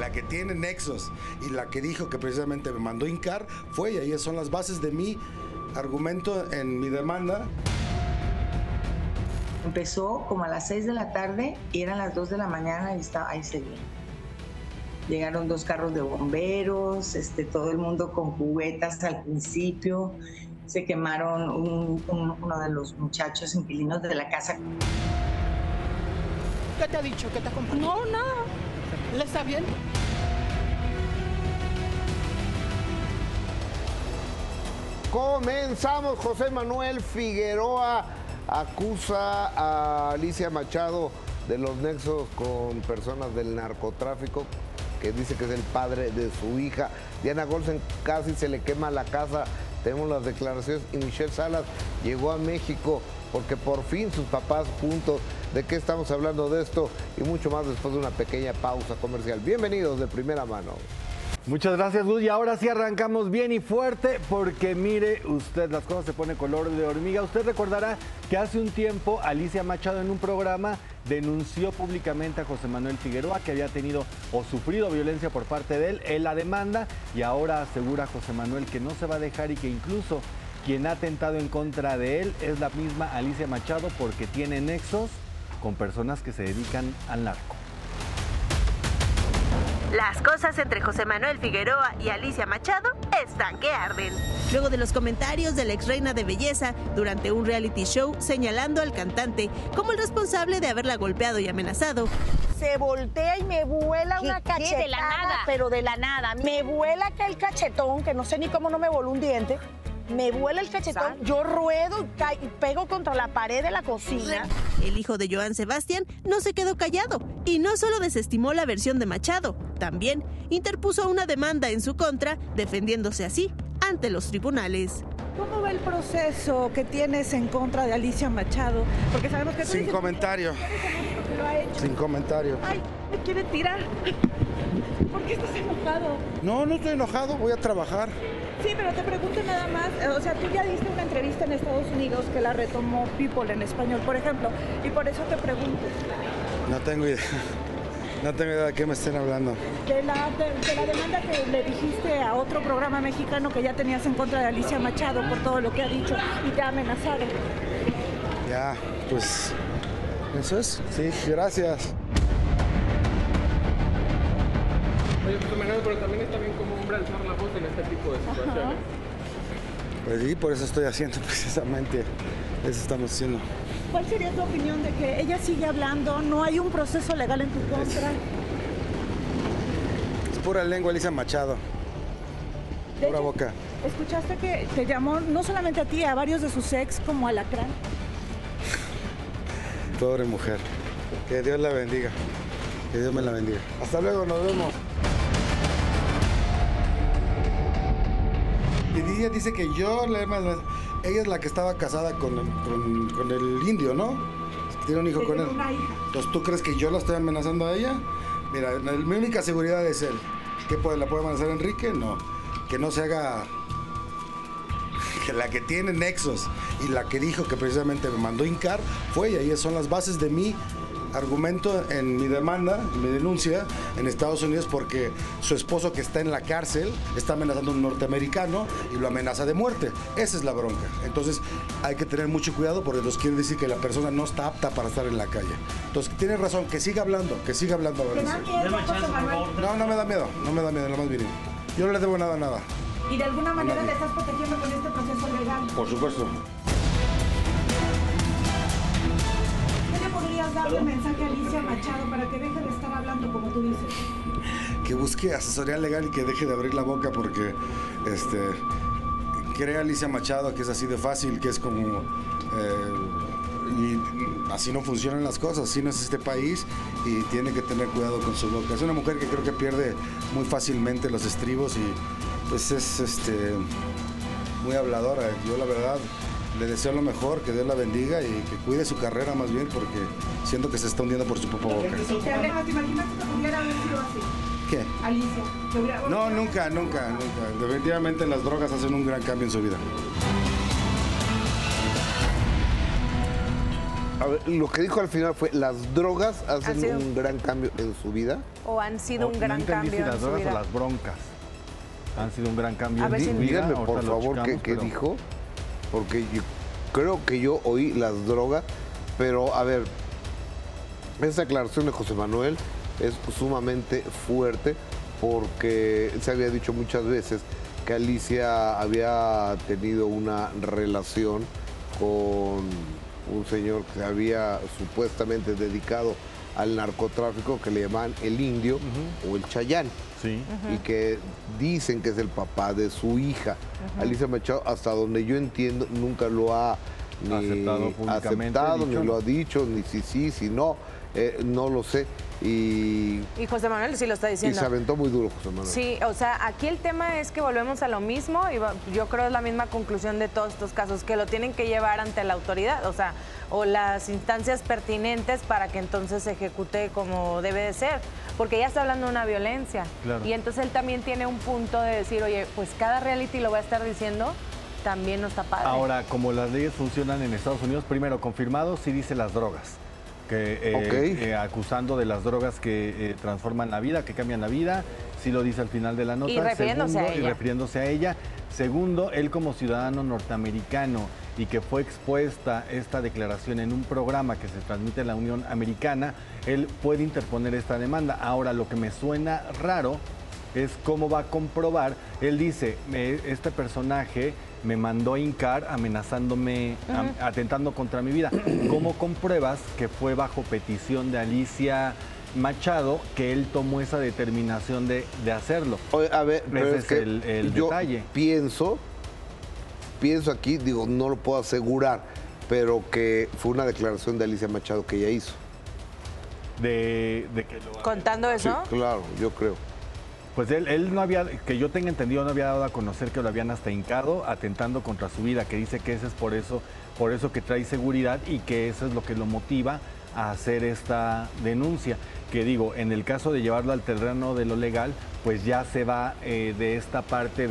la que tiene nexos y la que dijo que precisamente me mandó hincar fue ella. Y esas son las bases de mi argumento en mi demanda. Empezó como a las 6 de la tarde y eran las 2 de la mañana y estaba ahí seguía. Llegaron 2 carros de bomberos, todo el mundo con cubetas al principio. Se quemaron uno de los muchachos inquilinos de la casa. ¿Qué te ha dicho? ¿Qué te ha compartido? No, nada. ¿Le está bien? Comenzamos. José Manuel Figueroa acusa a Alicia Machado de los nexos con personas del narcotráfico, que dice que es el padre de su hija. Diana Golsen casi se le quema la casa. Tenemos las declaraciones y Michelle Salas llegó a México porque por fin sus papás juntos. ¿De qué estamos hablando de esto? Y mucho más después de una pequeña pausa comercial. Bienvenidos de primera mano. Muchas gracias, Luz. Y ahora sí arrancamos bien y fuerte porque mire usted, las cosas se ponen color de hormiga. Usted recordará que hace un tiempo Alicia Machado en un programa denunció públicamente a José Manuel Figueroa que había tenido o sufrido violencia por parte de él. Él la demanda y ahora asegura a José Manuel que no se va a dejar y que incluso quien ha atentado en contra de él es la misma Alicia Machado porque tiene nexos con personas que se dedican al narco. Las cosas entre José Manuel Figueroa y Alicia Machado están que arden. Luego de los comentarios de la ex reina de belleza durante un reality show señalando al cantante como el responsable de haberla golpeado y amenazado, se voltea y me vuela una cachetada, de la nada. Pero de la nada. Me vuela acá el cachetón, que no sé ni cómo no me voló un diente. Me vuela el cachetón, yo ruedo y pego contra la pared de la cocina. El hijo de Joan Sebastián no se quedó callado y no solo desestimó la versión de Machado, también interpuso una demanda en su contra, defendiéndose así ante los tribunales. ¿Cómo va el proceso que tienes en contra de Alicia Machado? Porque sabemos que tú Sin comentario. Que lo ha hecho. Sin comentario. Ay, me quiere tirar. ¿Por qué estás enojado? No, no estoy enojado, voy a trabajar. Sí, pero te pregunto nada más, o sea, tú ya diste una entrevista en Estados Unidos que la retomó People en español, por ejemplo, y por eso te pregunto. No tengo idea. No tengo idea de qué me estén hablando. De la demanda que le dijiste a otro programa mexicano que ya tenías en contra de Alicia Machado por todo lo que ha dicho y te ha amenazado. Ya, pues, eso es. Sí, gracias. Oye, José Manuel, pero también está bien como hombre alzar la voz en este tipo de situaciones. Pues sí, por eso estoy haciendo precisamente, eso estamos haciendo. ¿Cuál sería tu opinión de que ella sigue hablando, no hay un proceso legal en tu contra? Es pura lengua, Alicia Machado. Pura hecho, boca. ¿Escuchaste que te llamó no solamente a ti, a varios de sus ex como alacrán? Pobre mujer. Que Dios la bendiga. Que Dios me la bendiga. Hasta luego, nos vemos. Y ella dice que yo, ella es la que estaba casada con el indio, ¿no? Tiene un hijo con él. Una hija. Entonces, ¿tú crees que yo la estoy amenazando a ella? Mira, mi única seguridad es él. ¿Qué la puede amenazar Enrique? No. Que no se haga... Que la que tiene nexos y la que dijo que precisamente me mandó hincar fue ella. Y esas son las bases de mi argumento en mi demanda, mi denuncia en Estados Unidos, porque su esposo, que está en la cárcel, está amenazando a un norteamericano y lo amenaza de muerte. Esa es la bronca. Entonces hay que tener mucho cuidado porque nos quiere decir que la persona no está apta para estar en la calle. Entonces tiene razón, que siga hablando. ¿Te da miedo, José Manuel? No, no me da miedo, no me da miedo, lo más mínimo. Yo no le debo nada a nada. ¿Y de alguna manera te estás protegiendo con este proceso legal? Por supuesto. ¿Qué le podrías darle mensaje a Alicia Machado para que deje de estar hablando como tú dices? Que busque asesoría legal y que deje de abrir la boca porque cree Alicia Machado que es así de fácil, que es como y así no funcionan las cosas, así no es este país y tiene que tener cuidado con su boca. Es una mujer que creo que pierde muy fácilmente los estribos y pues es muy habladora. Yo la verdad le deseo lo mejor, que Dios la bendiga y que cuide su carrera más bien porque siento que se está hundiendo por su propia boca. ¿Te imaginas que pudiera haber sido así? ¿Qué? Alicia. No, nunca. Definitivamente las drogas hacen un gran cambio en su vida. A ver, lo que dijo al final fue, ¿las drogas hacen un gran cambio en su vida? ¿O han sido un gran cambio si las en su drogas vida? o las broncas han sido un gran cambio A ver en si su vida. Díganme, Ahorita por lo favor, checamos, qué pero- dijo, porque yo creo que yo oí las drogas, pero a ver, esa declaración de José Manuel es sumamente fuerte porque se había dicho muchas veces que Alicia había tenido una relación con un señor que se había supuestamente dedicado al narcotráfico, que le llamaban el Indio o el Chayán. Sí. Y que dicen que es el papá de su hija. Alicia Machado, hasta donde yo entiendo, nunca lo ha ni Aceptado públicamente, aceptado, dicho. ni lo ha dicho, ni si sí, si no, no lo sé. Y José Manuel sí lo está diciendo. se aventó muy duro José Manuel. Sí, o sea, aquí el tema es que volvemos a lo mismo y yo creo es la misma conclusión de todos estos casos, que lo tienen que llevar ante la autoridad, o sea, o las instancias pertinentes para que entonces se ejecute como debe de ser, porque ya está hablando de una violencia. Claro. Y entonces él también tiene un punto de decir, oye, pues cada reality lo va a estar diciendo, también no está padre. Ahora, como las leyes funcionan en Estados Unidos, primero, confirmado, sí dice las drogas. Que, acusando de las drogas que transforman la vida, que cambian la vida, sí lo dice al final de la nota. Y refiriéndose a ella. Y refiriéndose a ella. Segundo, él como ciudadano norteamericano y que fue expuesta esta declaración en un programa que se transmite en la Unión Americana, él puede interponer esta demanda. Ahora, lo que me suena raro es cómo va a comprobar. Él dice, este personaje me mandó a hincar amenazándome, atentando contra mi vida. ¿Cómo compruebas que fue bajo petición de Alicia Machado que él tomó esa determinación de hacerlo? Oye, a ver, pero Ese es es que el yo detalle. pienso aquí, digo, no lo puedo asegurar, pero que fue una declaración de Alicia Machado que ella hizo. De que lo... ¿Contando eso? Sí, claro, yo creo. Pues él no había, que yo tenga entendido, no había dado a conocer que lo habían hasta hincado, atentando contra su vida, que dice que ese es por eso que trae seguridad y que eso es lo que lo motiva a hacer esta denuncia. Que digo, en el caso de llevarlo al terreno de lo legal, pues ya se va de esta parte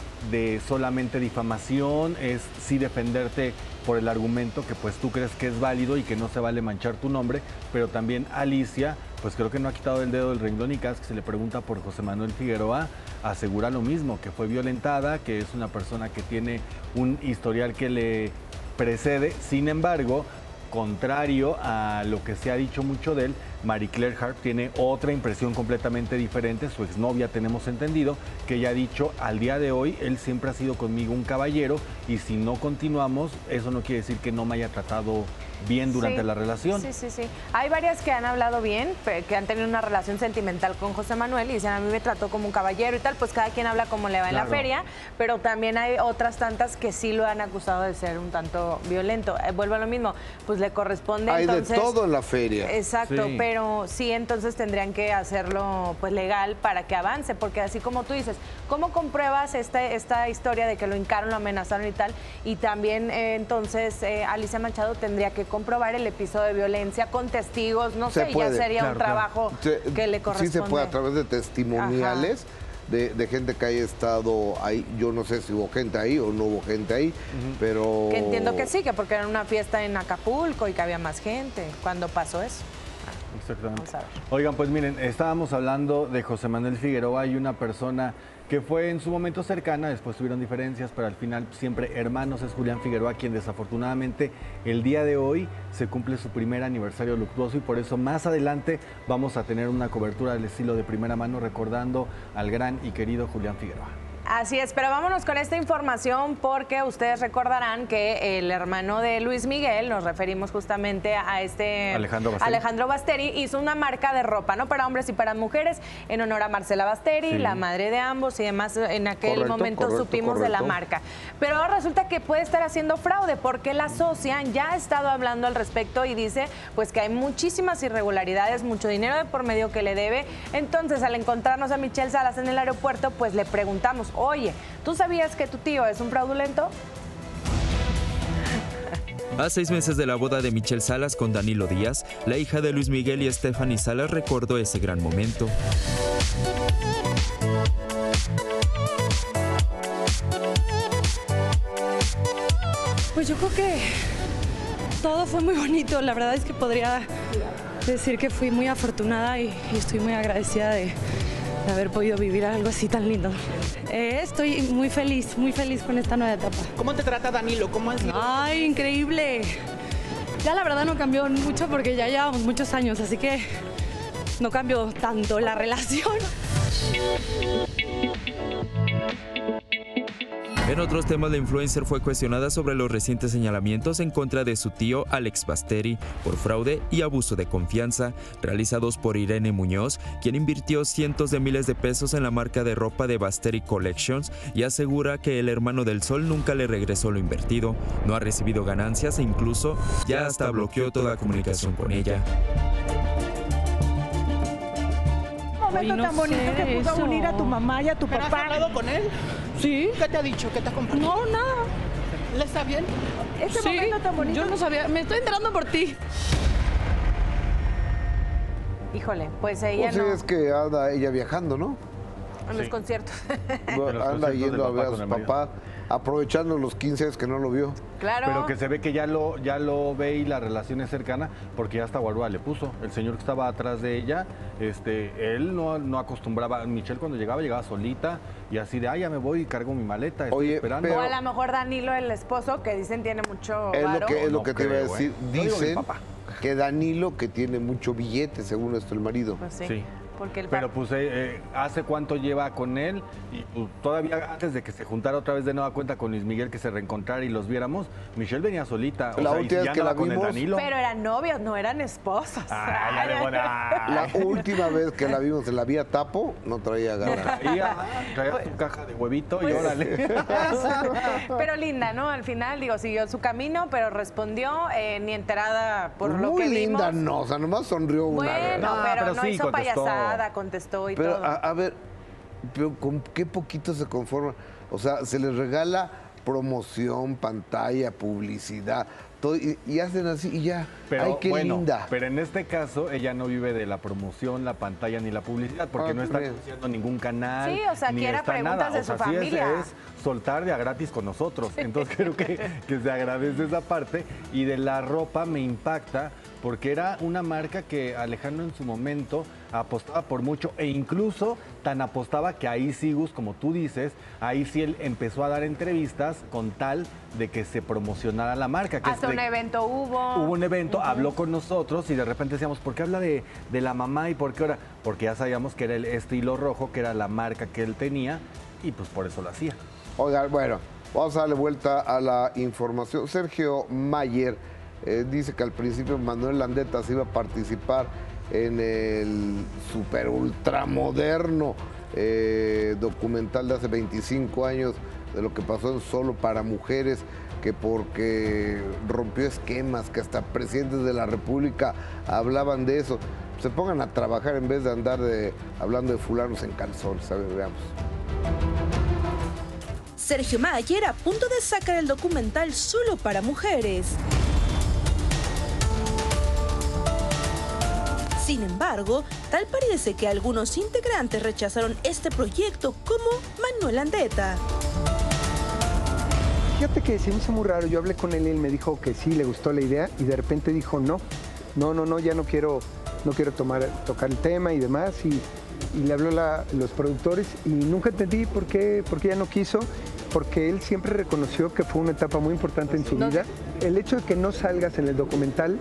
de solamente difamación, es sí defenderte por el argumento que pues tú crees que es válido y que no se vale manchar tu nombre, pero también Alicia, pues creo que no ha quitado el dedo del renglón y cada vez que se le pregunta por José Manuel Figueroa, asegura lo mismo, que fue violentada, que es una persona que tiene un historial que le precede. Sin embargo, contrario a lo que se ha dicho mucho de él, Marie Claire Hart tiene otra impresión completamente diferente, su exnovia tenemos entendido, que ella ha dicho al día de hoy, él siempre ha sido conmigo un caballero y si no continuamos, eso no quiere decir que no me haya tratado bien durante la relación. Sí. Hay varias que han hablado bien, que han tenido una relación sentimental con José Manuel y dicen, a mí me trató como un caballero y tal, pues cada quien habla como le va en la feria, pero también hay otras tantas que sí lo han acusado de ser un tanto violento. Vuelvo a lo mismo, pues le corresponde Hay entonces... de todo en la feria. Exacto, Sí. pero sí entonces tendrían que hacerlo pues legal para que avance, porque así como tú dices, ¿cómo compruebas esta historia de que lo hincaron, lo amenazaron y tal? Y también entonces Alicia Machado tendría que comprobar el episodio de violencia con testigos, no sé, puede, ya sería un trabajo que le corresponde. Sí se puede a través de testimoniales de gente que haya estado ahí. Yo no sé si hubo gente ahí o no hubo gente ahí, pero... Que entiendo que sí, que porque era una fiesta en Acapulco y que había más gente cuando pasó eso. Exactamente. Vamos a ver. Oigan, pues miren, estábamos hablando de José Manuel Figueroa y una persona que fue en su momento cercana, después tuvieron diferencias, pero al final siempre hermanos, es Julián Figueroa, quien desafortunadamente el día de hoy se cumple su primer aniversario luctuoso y por eso más adelante vamos a tener una cobertura del estilo de primera mano recordando al gran y querido Julián Figueroa. Así es, pero vámonos con esta información porque ustedes recordarán que el hermano de Luis Miguel, nos referimos justamente a este Alejandro Basteri, hizo una marca de ropa, ¿no? Para hombres y para mujeres, en honor a Marcela Basteri, la madre de ambos y demás. En aquel momento supimos de la marca. Pero ahora resulta que puede estar haciendo fraude porque la socia ya ha estado hablando al respecto y dice pues que hay muchísimas irregularidades, mucho dinero de por medio que le debe. Entonces, al encontrarnos a Michelle Salas en el aeropuerto, pues le preguntamos, oye, ¿tú sabías que tu tío es un fraudulento? A 6 meses de la boda de Michelle Salas con Danilo Díaz, la hija de Luis Miguel y Stephanie Salas recordó ese gran momento. Pues yo creo que Todo fue muy bonito, la verdad es que podría decir que fui muy afortunada y estoy muy agradecida de haber podido vivir algo así tan lindo. Estoy muy feliz con esta nueva etapa. ¿Cómo te trata Danilo? ¿Cómo has sido? ¡Ay, increíble! Ya la verdad no cambió mucho porque ya llevamos muchos años, así que no cambió tanto la relación. En otros temas, la influencer fue cuestionada sobre los recientes señalamientos en contra de su tío Alex Basteri por fraude y abuso de confianza realizados por Irene Muñoz, quien invirtió cientos de miles de pesos en la marca de ropa de Basteri Collections y asegura que el hermano del Sol nunca le regresó lo invertido, no ha recibido ganancias e incluso ya hasta bloqueó toda comunicación con ella. Momento tan bonito que pudo unir a tu mamá y a tu papá. ¿Has hablado con él? Sí. ¿Qué te ha dicho? ¿Qué te ha compartido? No, nada. ¿Le está bien? Ese momento tan bonito. Yo no sabía, me estoy enterando por ti. Híjole, pues ella Pues sí, es que anda ella viajando, ¿no? En los conciertos. Bueno, anda yendo a ver a su papá, aprovechando los 15 años que no lo vio. Claro. Pero que se ve que ya lo ve y la relación es cercana, porque ya hasta guarúa le puso. El señor que estaba atrás de ella, él no acostumbraba. Michelle cuando llegaba solita y así de, ya me voy y cargo mi maleta, estoy esperando. O a lo mejor Danilo, el esposo, que dicen tiene mucho varo. Es lo que te iba a decir. Dicen papá. que Danilo, que tiene mucho billete, según esto, el marido. Pues sí. Sí. Pero pues ¿hace cuánto lleva con él? Y pues, todavía antes de que se juntara otra vez de nueva cuenta con Luis Miguel, que se reencontrara y los viéramos, Michelle venía solita. La última vez que la vimos, pero eran novios, no eran esposos. La última vez que la vimos en la vía Tapo, no traía ganas. Traía su caja de huevito y órale. Pero linda, ¿no? Al final, siguió su camino, pero respondió ni enterada por lo que vimos. Muy linda, no, o sea, nomás sonrió una vez. Bueno, pero no sí, hizo payasada, contestó y pero, todo. A ver, pero ¿con qué poquito se conforma? O sea, se les regala promoción, pantalla, publicidad, todo, y hacen así y ya. Pero, ay, qué linda. Pero en este caso, ella no vive de la promoción, la pantalla ni la publicidad, porque no está anunciando ningún canal. Sí, o sea, ni quiera está preguntas nada. de su familia. Es soltar de a gratis con nosotros. Entonces creo que se agradece esa parte. Y de la ropa me impacta, porque era una marca que Alejandro en su momento apostaba por mucho, e incluso tan apostaba que ahí sí, Gus, como tú dices, ahí sí él empezó a dar entrevistas con tal de que se promocionara la marca. Que hasta un evento hubo. Hubo un evento, habló con nosotros y de repente decíamos, ¿por qué habla de la mamá y por qué ahora? Porque ya sabíamos que era este hilo rojo, que era la marca que él tenía, y pues por eso lo hacía. Oigan, bueno, vamos a darle vuelta a la información. Sergio Mayer dice que al principio Manuel Landeta se iba a participar en el super ultramoderno documental de hace 25 años de lo que pasó en Solo para Mujeres, que porque rompió esquemas, que hasta presidentes de la República hablaban de eso. Se pongan a trabajar en vez de andar hablando de fulanos en calzones, ¿sabes? Veamos. Sergio Mayer a punto de sacar el documental Solo para Mujeres. Sin embargo, tal parece que algunos integrantes rechazaron este proyecto, como Manuel Landeta. Fíjate que se me hizo muy raro. Yo hablé con él y él me dijo que sí, le gustó la idea, y de repente dijo no, ya no quiero tocar el tema y demás. Y le habló los productores y nunca entendí por qué ya no quiso, porque él siempre reconoció que fue una etapa muy importante en su vida. El hecho de que no salgas en el documental,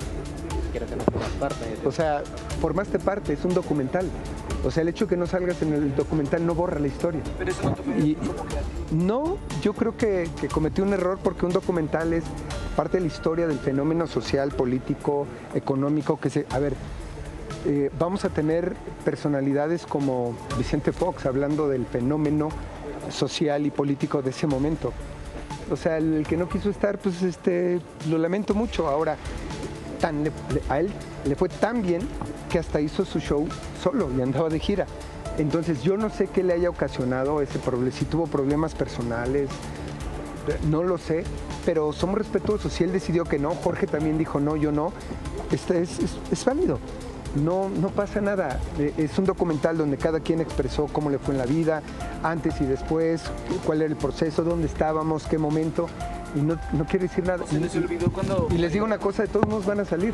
o sea, formaste parte, es un documental. O sea, el hecho de que no salgas en el documental no borra la historia. Pero eso no te No, yo creo que cometí un error, porque un documental es parte de la historia del fenómeno social, político, económico, vamos a tener personalidades como Vicente Fox hablando del fenómeno social y político de ese momento. O sea, el que no quiso estar, pues lo lamento mucho. Ahora, a él le fue tan bien que hasta hizo su show solo y andaba de gira. Entonces yo no sé qué le haya ocasionado ese problema, si tuvo problemas personales, no lo sé, pero somos respetuosos. Si él decidió que no, Jorge también dijo no, yo no, es válido. No pasa nada. Es un documental donde cada quien expresó cómo le fue en la vida, antes y después, cuál era el proceso, dónde estábamos, qué momento. y no quiere decir nada. Se les olvidó cuando... Y les digo una cosa, de todos modos van a salir.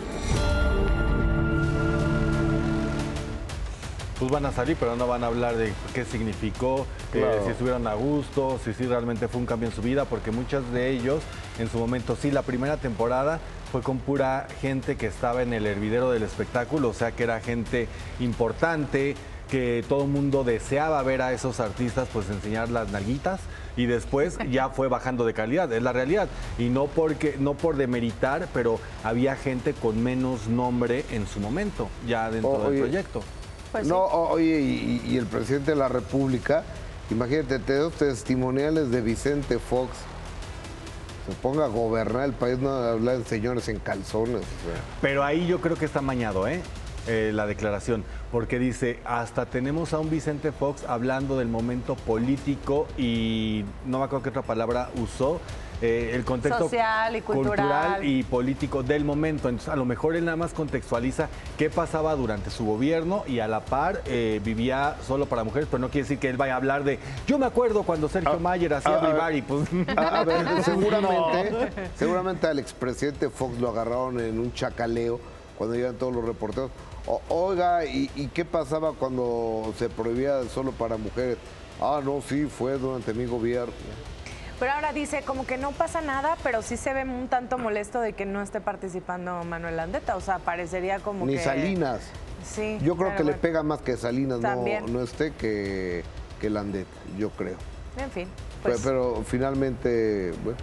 Pues van a salir, pero no van a hablar de qué significó, Claro. si estuvieron a gusto, si realmente fue un cambio en su vida, porque muchos de ellos, en su momento, sí, la primera temporada fue con pura gente que estaba en el hervidero del espectáculo, o sea que era gente importante, que todo el mundo deseaba ver a esos artistas pues enseñar las nalguitas, y después ya fue bajando de calidad, es la realidad, y no por demeritar, pero había gente con menos nombre en su momento, ya dentro del proyecto. Pues no, oye, y el presidente de la República, imagínate, te doy testimoniales de Vicente Fox, se ponga a gobernar el país, no hablar de señores en calzones. O sea. Pero ahí yo creo que está amañado, la declaración, porque dice, hasta tenemos a un Vicente Fox hablando del momento político y no me acuerdo qué otra palabra usó, el contexto social y cultural y político del momento. Entonces, a lo mejor él nada más contextualiza qué pasaba durante su gobierno y a la par vivía solo para mujeres, pero no quiere decir que él vaya a hablar de, yo me acuerdo cuando Sergio Mayer hacía Brivari, pues... A ver, seguramente al expresidente Fox lo agarraron en un chacaleo cuando llegan todos los reporteros. Oiga, ¿y qué pasaba cuando se prohibía solo para mujeres? Ah, no, sí, fue durante mi gobierno. Pero ahora dice como que no pasa nada, pero sí se ve un tanto molesto de que no esté participando Manuel Landeta. O sea, parecería como Ni que... Salinas. Sí. Yo creo que bueno. le pega más que Salinas no esté que Landeta, yo creo. En fin. Pues... Pero finalmente, bueno,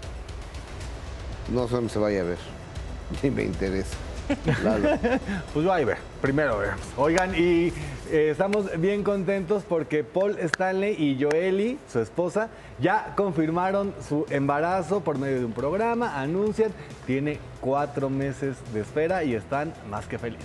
no sé dónde se vaya a ver. Ni me interesa. Pues va a ver, primero ver. Oigan, y estamos bien contentos porque Paul Stanley y Joely, su esposa, ya confirmaron su embarazo por medio de un programa, anuncian, tiene 4 meses de espera y están más que felices.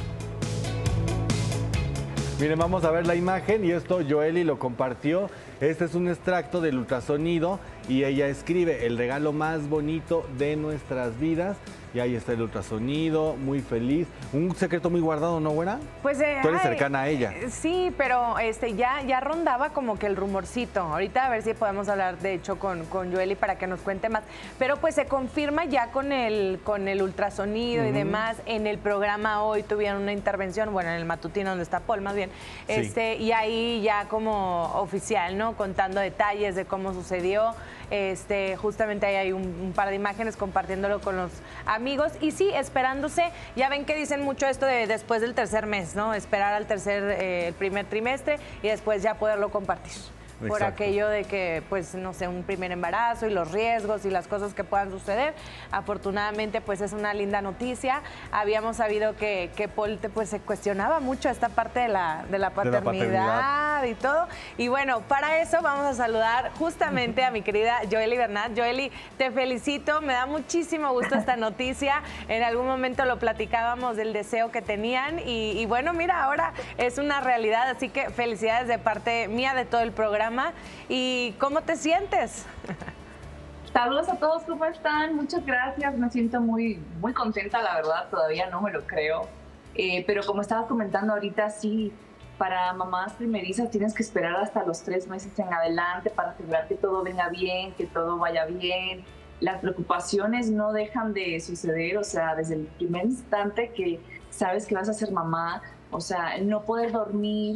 Miren, vamos a ver la imagen y esto Joely lo compartió. Este es un extracto del ultrasonido y ella escribe, el regalo más bonito de nuestras vidas. Y ahí está el ultrasonido, muy feliz. Un secreto muy guardado, ¿no, güera? Pues tú eres cercana a ella. Sí, pero ya rondaba como que el rumorcito. Ahorita a ver si podemos hablar, de hecho, con Joely para que nos cuente más. Pero pues se confirma ya con el ultrasonido y demás. En el programa hoy tuvieron una intervención, bueno, en el matutino donde está Paul más bien. Sí. Y ahí ya como oficial, ¿no? Contando detalles de cómo sucedió. Justamente ahí hay un par de imágenes compartiéndolo con los amigos y sí, esperándose, ya ven que dicen mucho esto de después del tercer mes, ¿no? Esperar al el primer trimestre y después ya poderlo compartir. Por Exacto. aquello de que, pues, no sé, un primer embarazo y los riesgos y las cosas que puedan suceder. Afortunadamente, pues, es una linda noticia. Habíamos sabido que Paul, pues, se cuestionaba mucho esta parte de la paternidad y todo. Y bueno, para eso vamos a saludar justamente a mi querida Joely Bernat. Joely, te felicito, me da muchísimo gusto esta noticia. En algún momento lo platicábamos del deseo que tenían y bueno, mira, ahora es una realidad. Así que felicidades de parte mía, de todo el programa. ¿Y cómo te sientes? Saludos a todos, ¿cómo están? Muchas gracias, me siento muy contenta, la verdad, todavía no me lo creo. Pero como estabas comentando ahorita, sí, para mamás primerizas tienes que esperar hasta los 3 meses en adelante para asegurar que todo venga bien, que todo vaya bien. Las preocupaciones no dejan de suceder, o sea, desde el primer instante que sabes que vas a ser mamá, o sea, el no poder dormir,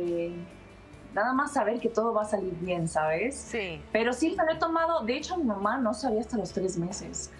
nada más saber que todo va a salir bien, ¿sabes? Sí. Pero sí, me lo he tomado, de hecho mi mamá no sabía hasta los 3 meses.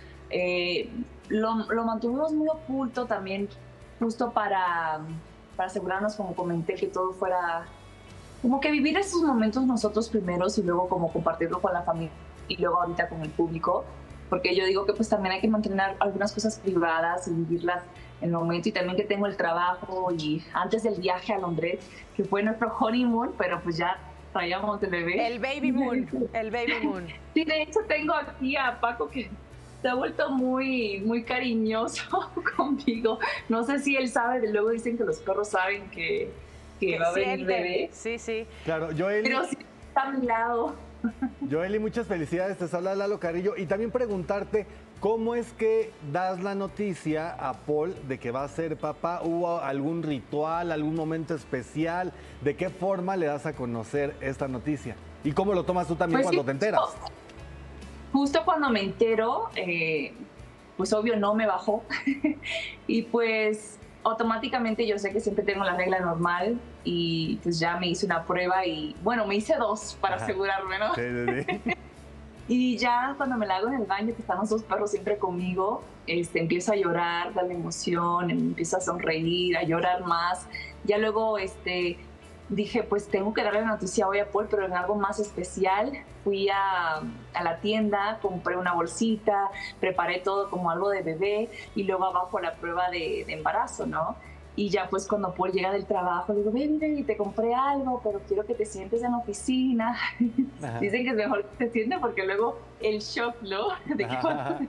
Lo mantuvimos muy oculto también, justo para asegurarnos, como comenté, que todo fuera, como que vivir esos momentos nosotros primeros y luego como compartirlo con la familia y luego ahorita con el público, porque yo digo que pues también hay que mantener algunas cosas privadas y vivirlas en el momento, y también que tengo el trabajo y antes del viaje a Londres, que fue nuestro honeymoon, pero pues ya traíamos el bebé. El baby moon, el baby moon. Sí, de hecho tengo aquí a Paco que se ha vuelto muy cariñoso conmigo. No sé si él sabe, luego dicen que los perros saben que va a venir bebé. Sí, sí. Claro, Joely. Pero sí está a mi lado. Joely, muchas felicidades, te saluda Lalo Carrillo. Y también preguntarte, ¿cómo es que das la noticia a Paul de que va a ser papá? ¿Hubo algún ritual, algún momento especial? ¿De qué forma le das a conocer esta noticia? ¿Y cómo lo tomas tú también pues cuando sí, te enteras? justo cuando me entero, pues obvio no me bajó y pues automáticamente yo sé que siempre tengo la regla normal y pues ya me hice una prueba y bueno, me hice 2 para asegurarme, ¿no? Sí. Y ya cuando me la hago en el baño, que están los 2 perros siempre conmigo, empiezo a llorar de la emoción, empiezo a sonreír, a llorar más. Ya luego dije, pues tengo que darle la noticia hoy a Paul, pero en algo más especial. Fui a la tienda, compré una bolsita, preparé todo como algo de bebé y luego abajo la prueba de embarazo, ¿no? Y ya pues cuando Paul llega del trabajo, le digo, baby, te compré algo, pero quiero que te sientes en la oficina. Ajá. Dicen que es mejor que te sientes porque luego el shock, ¿no? De que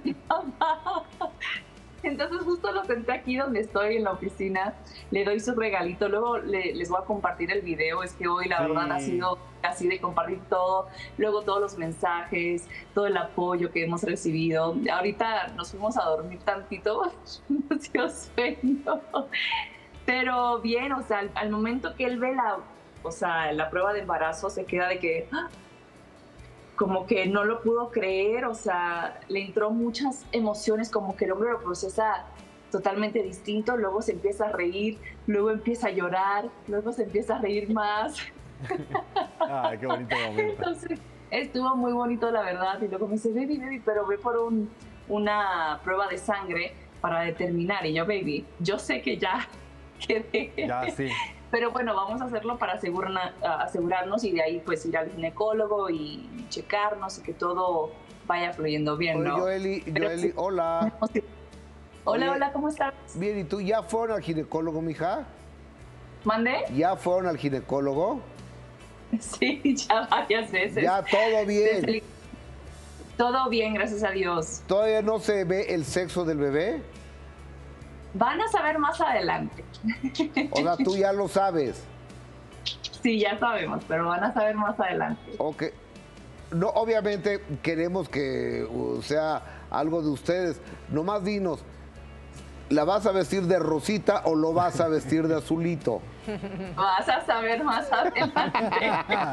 entonces justo lo senté aquí donde estoy en la oficina, le doy su regalito, luego les voy a compartir el video, es que hoy la verdad ha sido así de compartir todo, luego todos los mensajes, todo el apoyo que hemos recibido. Ahorita nos fuimos a dormir tantito, nos dio sueño, pero bien, o sea, al momento que él ve la prueba de embarazo se queda de que... como que no lo pudo creer, o sea, le entró muchas emociones, como que el hombre lo procesa totalmente distinto, luego se empieza a reír, luego empieza a llorar, luego se empieza a reír más. Ay, qué bonito momento. Entonces, estuvo muy bonito, la verdad, y luego me dice, baby, pero ve por una prueba de sangre para determinar, y yo, baby, yo sé que ya quedé. Ya, sí. Pero bueno, vamos a hacerlo para asegurarnos y de ahí pues ir al ginecólogo y checarnos y que todo vaya fluyendo bien, ¿no? Joely, hola. Hola, ¿cómo estás? Bien, ¿y tú ya fueron al ginecólogo, mija? ¿Mande? ¿Ya fueron al ginecólogo? Sí, ya varias veces. ¿Ya todo bien? Todo bien, gracias a Dios. ¿Todavía no se ve el sexo del bebé? Van a saber más adelante. O sea, tú ya lo sabes. Sí, ya sabemos, pero van a saber más adelante. Ok. No, obviamente queremos que sea algo de ustedes. Nomás dinos, ¿la vas a vestir de rosita o lo vas a vestir de azulito? Vas a saber más adelante.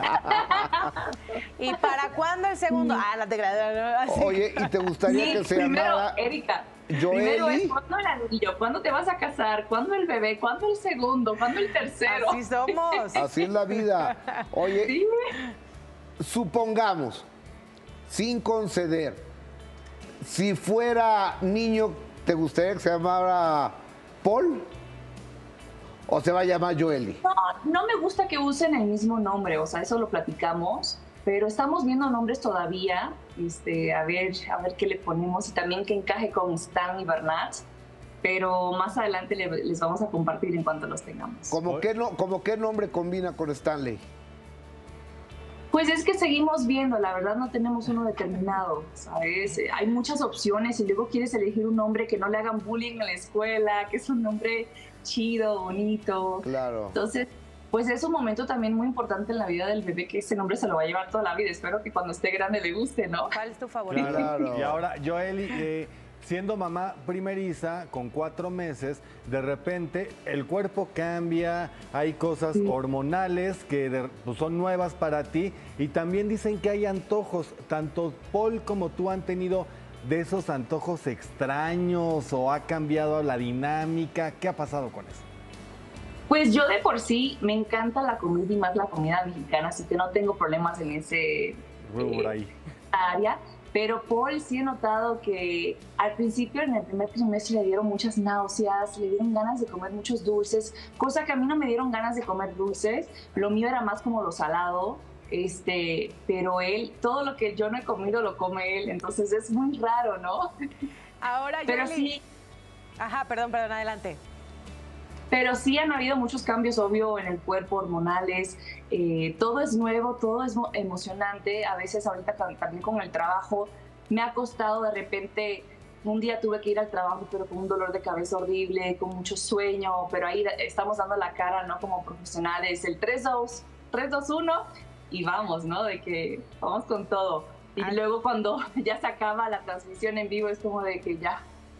¿Y para cuándo el segundo? La te gradué. Oye, ¿y te gustaría que se llamara... Erika, Joely? primero es ¿cuándo el anillo? ¿Cuándo te vas a casar? ¿Cuándo el bebé? ¿Cuándo el segundo? ¿Cuándo el tercero? Así somos. Así es la vida. Oye, ¿sí? Supongamos, sin conceder, si fuera niño, ¿te gustaría que se llamara Paul? ¿O se va a llamar Joely? No me gusta que usen el mismo nombre, o sea, eso lo platicamos. Pero estamos viendo nombres todavía, a ver qué le ponemos y también que encaje con Stan y Bernat, pero más adelante les vamos a compartir en cuanto los tengamos. ¿Cómo qué nombre combina con Stanley? Pues es que seguimos viendo, la verdad no tenemos uno determinado, ¿sabes? Hay muchas opciones y luego quieres elegir un nombre que no le hagan bullying en la escuela, que es un nombre chido, bonito. Claro. Entonces... pues es un momento también muy importante en la vida del bebé, que ese nombre se lo va a llevar toda la vida. Espero que cuando esté grande le guste, ¿no? ¿Cuál es tu favorito? Claro. Y ahora, Joely, siendo mamá primeriza, con 4 meses, de repente el cuerpo cambia, hay cosas hormonales que pues, son nuevas para ti y también dicen que hay antojos. Tanto Paul como tú han tenido de esos antojos extraños o ha cambiado la dinámica. ¿Qué ha pasado con eso? Pues yo de por sí me encanta la comida y más la comida mexicana, así que no tengo problemas en ese área. Pero Paul sí he notado que al principio, en el primer trimestre, le dieron muchas náuseas, le dieron ganas de comer muchos dulces, cosa que a mí no me dieron ganas de comer dulces. Lo mío era más como lo salado, pero él, todo lo que yo no he comido lo come él, entonces es muy raro, ¿no? Ahora, pero Joely. sí. Ajá, perdón, adelante. Pero sí han habido muchos cambios, obvio, en el cuerpo, hormonales. Todo es nuevo, todo es emocionante. A veces ahorita también con el trabajo me ha costado de repente. Un día tuve que ir al trabajo, pero con un dolor de cabeza horrible, con mucho sueño. Pero ahí estamos dando la cara, ¿no? Como profesionales. El 3-2, 3-2-1 y vamos, ¿no? De que vamos con todo. Y luego cuando ya se acaba la transmisión en vivo es como de que ya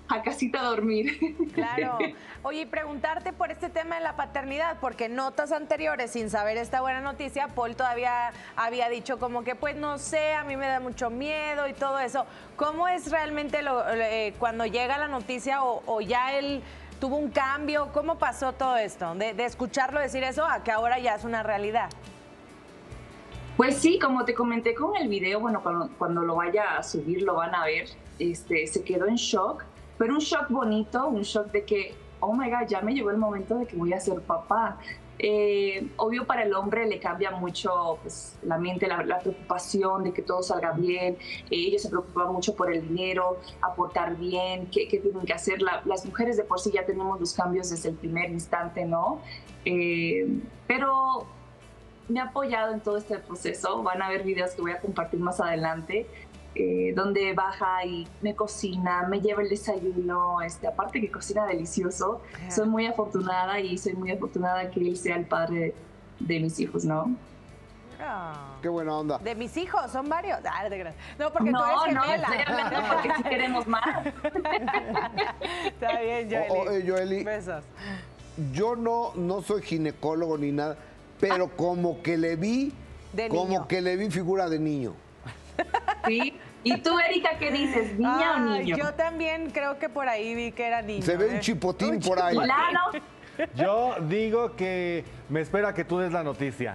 a casita a dormir. Claro. Oye, y preguntarte por este tema de la paternidad, porque en notas anteriores, sin saber esta buena noticia, Paul todavía había dicho como que, pues no sé, a mí me da mucho miedo y todo eso. ¿Cómo es realmente cuando llega la noticia o ya él tuvo un cambio? ¿Cómo pasó todo esto? De escucharlo decir eso a que ahora ya es una realidad. Pues sí, como te comenté con el video, bueno, cuando lo vaya a subir lo van a ver, se quedó en shock, pero un shock bonito, un shock de que, oh my God, ya me llegó el momento de que voy a ser papá. Obvio para el hombre le cambia mucho pues, la mente, la preocupación de que todo salga bien. Ellos se preocupan mucho por el dinero, aportar bien, qué tienen que hacer. Las mujeres de por sí ya tenemos los cambios desde el primer instante, ¿no? Pero me ha apoyado en todo este proceso. Van a ver videos que voy a compartir más adelante, donde baja y me cocina, me lleva el desayuno, aparte que cocina delicioso. Soy muy afortunada y soy muy afortunada que él sea el padre de mis hijos, ¿no? Qué buena onda. De mis hijos, son varios. No, porque tú eres gemela. No, estoy hablando porque sí queremos más. Está bien, Joely. Oye, Joely. Besos. Yo no soy ginecólogo ni nada, pero como que le vi, figura de niño. Sí. ¿Y tú, Erika, qué dices? ¿Niña o niño? Yo también creo que por ahí vi que era niño. Se ve un chipotín por ahí. Claro. Yo digo que me espera que tú des la noticia.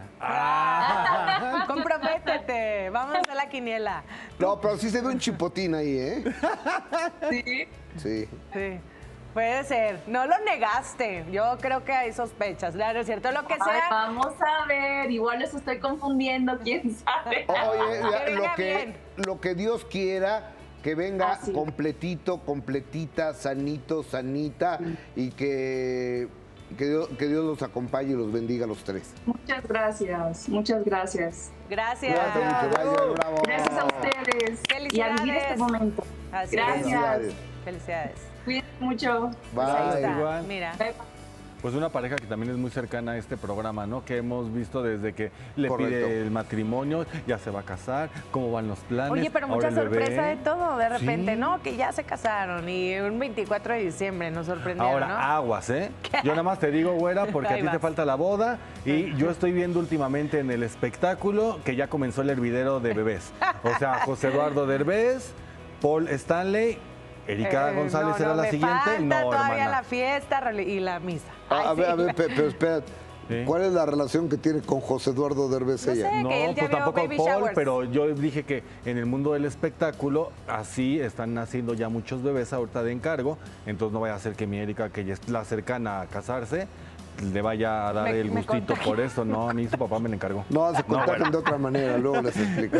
Comprométete. Vamos a hacer la quiniela. No, pero sí se ve un chipotín ahí, ¿eh? Sí. Sí. Sí. Puede ser. No lo negaste. Yo creo que hay sospechas. Claro, es cierto. Lo que sea. Ay, vamos a ver. Igual los estoy confundiendo. ¿Quién sabe? Oye, lo que Dios quiera, que venga completito, completita, sanito, sanita, y que Dios los acompañe y los bendiga a los tres. Muchas gracias. Muchas gracias. Gracias. Bravo. Gracias a ustedes. Felicidades. Y a vivir este momento. Así Gracias. Felicidades. Cuídense mucho. Pues ahí está. Igual. Mira. Pues una pareja que también es muy cercana a este programa, ¿no? Que hemos visto desde que le Correcto. pide el matrimonio, ya se va a casar, cómo van los planes. Oye, pero ahora mucha el bebé. sorpresa de todo, de repente, Sí. ¿no? Que ya se casaron y un 24 de diciembre nos sorprendieron, Ahora, ¿no? aguas, ¿eh? Yo nada más te digo, güera, porque Ahí a ti te vas. falta la boda y yo estoy viendo últimamente en el espectáculo que ya comenzó el hervidero de bebés. O sea, José Eduardo Derbez, Paul Stanley, Erika González era la siguiente. Falta No, todavía hermana. la fiesta y la misa. A Ay, ver, sí. pero espérate. ¿Sí? ¿Cuál es la relación que tiene con José Eduardo Derbez No ella? sé. No, que él ya pues vio tampoco baby Paul, showers. pero yo dije que en el mundo del espectáculo así están naciendo ya muchos bebés ahorita de encargo, entonces no vaya a ser que mi Erika, que ya es la cercana a casarse, le vaya a dar el me gustito contagie. por eso. No, a mí su papá me le encargó. No, se contagian bueno. de otra manera, luego les explico.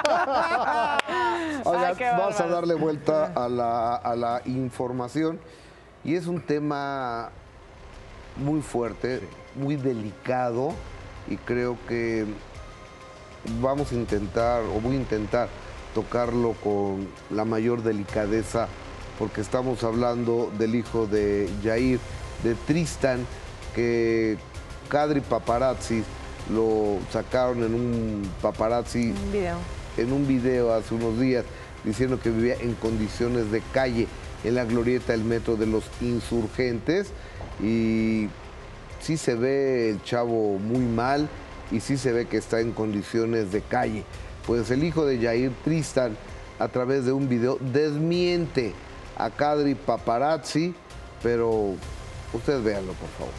Oigan, qué vamos a bárbaro. darle vuelta a la información y es un tema muy fuerte, muy delicado y creo que vamos a intentar, o voy a intentar tocarlo con la mayor delicadeza porque estamos hablando del hijo de Yair, de Tristan, que Kadri Paparazzi lo sacaron en un paparazzi, Un video. en un video hace unos días, diciendo que vivía en condiciones de calle en la glorieta del metro de los Insurgentes y sí se ve el chavo muy mal y sí se ve que está en condiciones de calle. Pues el hijo de Yair, Tristan, a través de un video desmiente a Kadri Paparazzi, pero ustedes véanlo, por favor.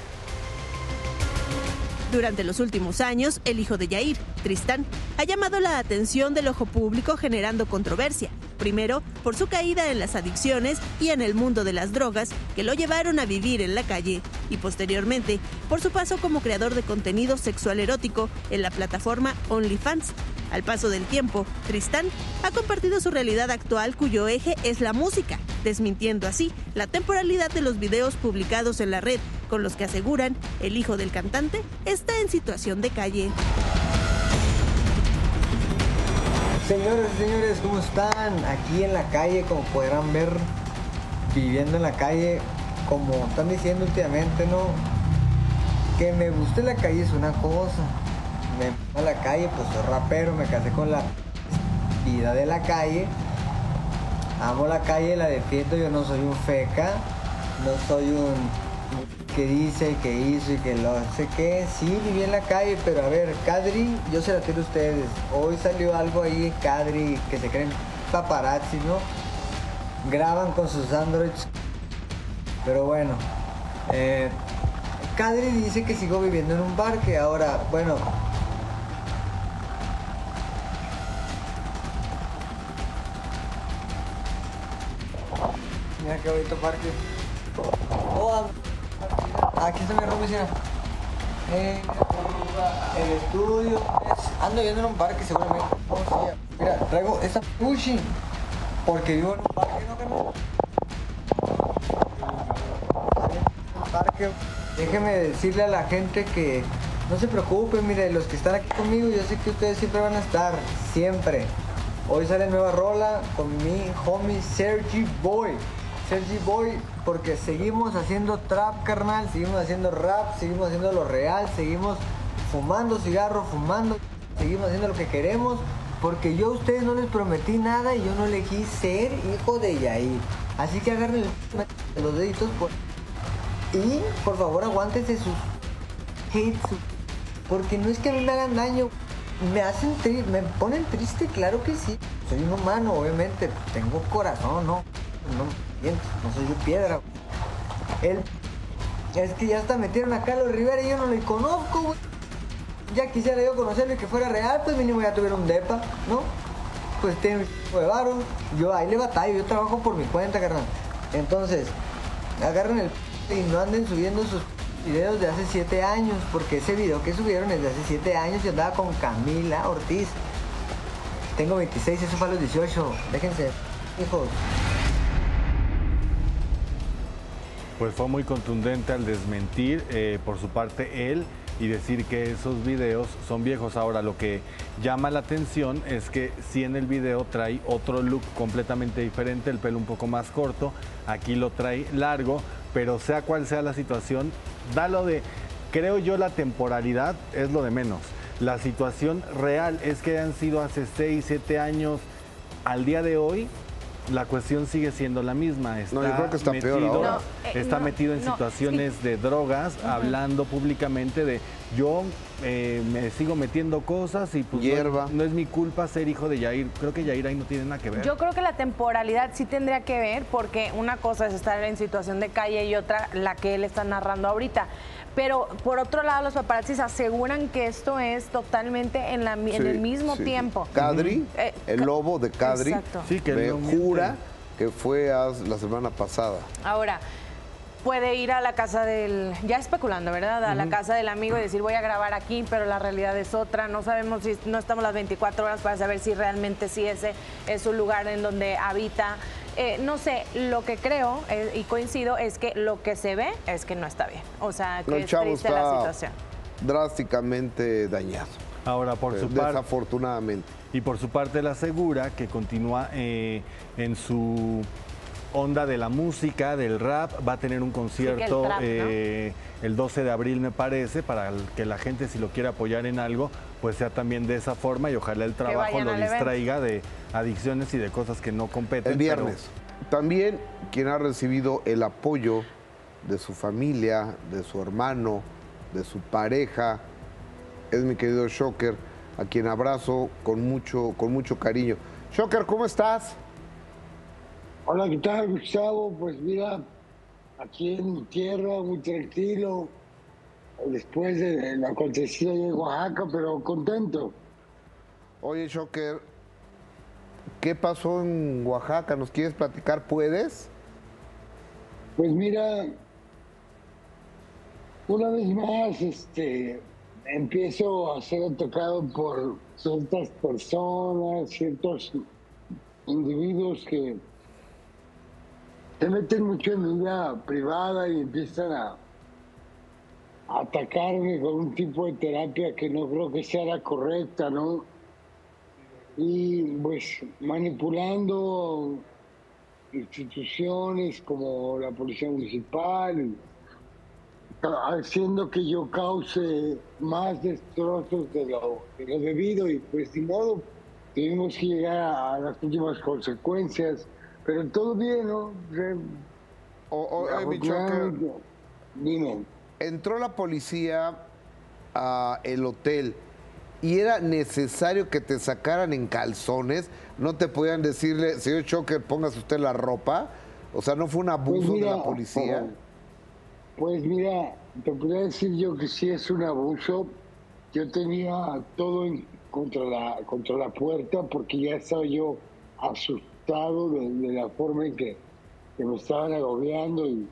Durante los últimos años, el hijo de Yair, Tristan, ha llamado la atención del ojo público generando controversia. Primero, por su caída en las adicciones y en el mundo de las drogas que lo llevaron a vivir en la calle. Y posteriormente, por su paso como creador de contenido sexual erótico en la plataforma OnlyFans. Al paso del tiempo, Tristan ha compartido su realidad actual cuyo eje es la música, desmintiendo así la temporalidad de los videos publicados en la red, con los que aseguran el hijo del cantante está en situación de calle. Señores y señores, ¿cómo están? Aquí en la calle, como podrán ver, viviendo en la calle, como están diciendo últimamente, ¿no? Que me guste la calle es una cosa. Me a la calle, pues soy rapero, me casé con la vida de la calle. amo la calle, la defiendo, yo no soy un feca, no soy un que dice, que hizo y que lo sé qué. Sí, viví en la calle, pero a ver, Kadri, yo se la tiro a ustedes. Hoy salió algo ahí, Kadri, que se creen paparazzi, ¿no? Graban con sus androids. Pero bueno, Kadri dice que sigo viviendo en un parque. Ahora, bueno, mira qué bonito parque. Oh, aquí está mi room, mira. El estudio. Ando viendo en un parque seguramente. Oh, sí. Mira, traigo esta Gucci porque vivo en un parque, ¿no, carnal? Parque. Déjeme decirle a la gente que no se preocupen, mire, los que están aquí conmigo, yo sé que ustedes siempre van a estar, siempre. Hoy sale nueva rola con mi homie Sergi Boy, porque seguimos haciendo trap, carnal, seguimos haciendo rap, seguimos haciendo lo real, seguimos fumando cigarro, seguimos haciendo lo que queremos, porque yo a ustedes no les prometí nada y yo no elegí ser hijo de Yair. Así que agarren los deditos y por favor aguántense sus hates, porque no es que a mí me hagan daño, me ponen triste, claro que sí. Soy un humano, obviamente, tengo corazón, no soy de piedra. Es que ya hasta metieron a Carlos Rivera y yo no le conozco, güey. Ya quisiera yo conocerlo y que fuera real, pues mínimo ya tuviera un depa, ¿no? Pues tiene un de varo, yo ahí le batallo, yo trabajo por mi cuenta, carnal. Entonces, agarren el y no anden subiendo sus videos de hace 7 años, porque ese video que subieron es de hace 7 años y andaba con Camila Ortiz. Tengo 26, eso fue a los 18, déjense, hijos. Pues fue muy contundente al desmentir por su parte él y decir que esos videos son viejos. Ahora, lo que llama la atención es que sí, en el video trae otro look completamente diferente, el pelo un poco más corto, aquí lo trae largo, pero sea cual sea la situación, creo yo, la temporalidad es lo de menos. La situación real es que han sido hace 6, 7 años, al día de hoy, la cuestión sigue siendo la misma. Yo creo que está peor ahora. Está metido en situaciones de drogas, hablando públicamente de yo me sigo metiendo cosas y pues no es mi culpa ser hijo de Yair. Creo que Yair ahí no tiene nada que ver. Yo creo que la temporalidad sí tendría que ver, porque una cosa es estar en situación de calle y otra la que él está narrando ahorita. Pero por otro lado, los paparazzis aseguran que esto es totalmente en el mismo tiempo. Kadri, el lobo de Kadri, sí, que me jura que fue la semana pasada. Ahora, puede ir a la casa ya especulando, ¿verdad? A la casa del amigo y decir, voy a grabar aquí, pero la realidad es otra. No sabemos si no estamos las 24 horas para saber si realmente sí ese es un lugar en donde habita. No sé, lo que creo y coincido es que lo que se ve es que no está bien. O sea, que es triste la situación. Drásticamente dañado. Ahora, por su parte, desafortunadamente. Y por su parte, él asegura que continúa en su onda de la música, del rap. Va a tener un concierto el 12 de abril, me parece, para que la gente, si lo quiere apoyar en algo, pues sea también de esa forma y ojalá el trabajo lo distraiga de adicciones y de cosas que no competen. El viernes. También quien ha recibido el apoyo de su familia, de su hermano, de su pareja, es mi querido Shocker, a quien abrazo con mucho cariño. Shocker, ¿cómo estás? Hola, ¿qué tal, Gustavo? Pues mira, aquí en mi tierra, muy tranquilo, después del acontecido en Oaxaca, pero contento. Oye, Shocker, ¿qué pasó en Oaxaca? ¿Nos quieres platicar? ¿Puedes? Pues mira, una vez más, empiezo a ser atacado por ciertas personas, ciertos individuos que se meten mucho en mi vida privada y empiezan a atacarme con un tipo de terapia que no creo que sea la correcta, ¿no? Y pues manipulando instituciones como la Policía Municipal, haciendo que yo cause más destrozos de lo debido, y pues de modo tuvimos que llegar a las últimas consecuencias. pero todo bien, ¿no? Mi Choker, dime. Entró la policía a el hotel y era necesario que te sacaran en calzones. No te podían decirle, señor Choker, póngase usted la ropa. O sea, ¿no fue un abuso de la policía? Pues mira, te podría decir yo que sí es un abuso. Yo tenía todo contra la puerta porque ya estaba yo asustado de la forma en que me estaban agobiando y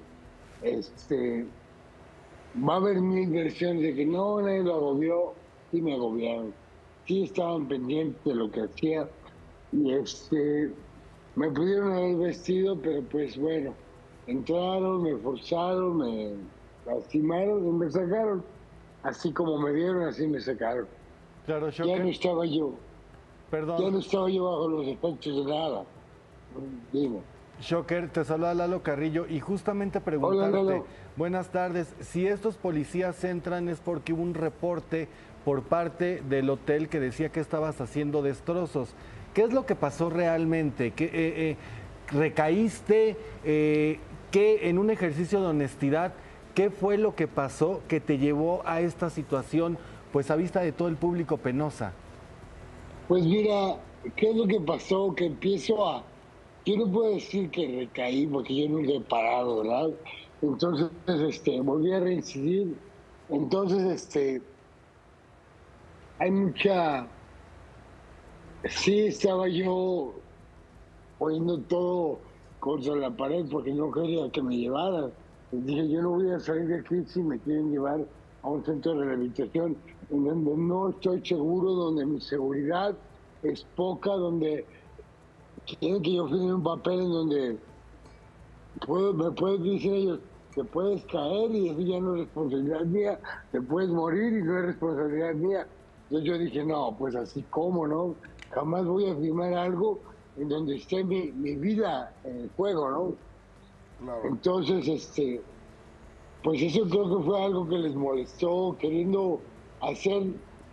va a haber mil versiones de que no, nadie lo agobió. Sí me agobiaron, sí estaban pendientes de lo que hacía y me pudieron haber vestido, pero pues bueno, entraron, me forzaron, me lastimaron y me sacaron. Así como me vieron, así me sacaron. Claro, ya no estaba yo. Perdón. Ya no estaba yo bajo los efectos de nada. Dime. Choker, te saluda Lalo Carrillo y justamente preguntarte, Hola, Lalo. Buenas tardes, si estos policías entran es porque hubo un reporte por parte del hotel que decía que estabas haciendo destrozos. ¿Qué es lo que pasó realmente? ¿Qué, recaíste? ¿Qué, en un ejercicio de honestidad, qué fue lo que pasó que te llevó a esta situación, pues a vista de todo el público, penosa? Pues mira, ¿qué es lo que pasó? Que yo no puedo decir que recaí porque yo nunca he parado, ¿verdad? Entonces, volví a reincidir. Entonces, hay mucha... Sí, estaba yo poniendo todo contra la pared porque no quería que me llevaran. Dije, yo no voy a salir de aquí si me quieren llevar a un centro de rehabilitación en donde no estoy seguro, donde mi seguridad es poca, donde quieren que yo firme un papel en donde me pueden decir ellos, te puedes caer y eso ya no es responsabilidad mía, te puedes morir y no es responsabilidad mía. Entonces yo dije, no, pues así como, ¿no? Jamás voy a firmar algo en donde esté mi vida en juego, ¿no? Claro. Entonces, pues eso creo que fue algo que les molestó, queriendo hacer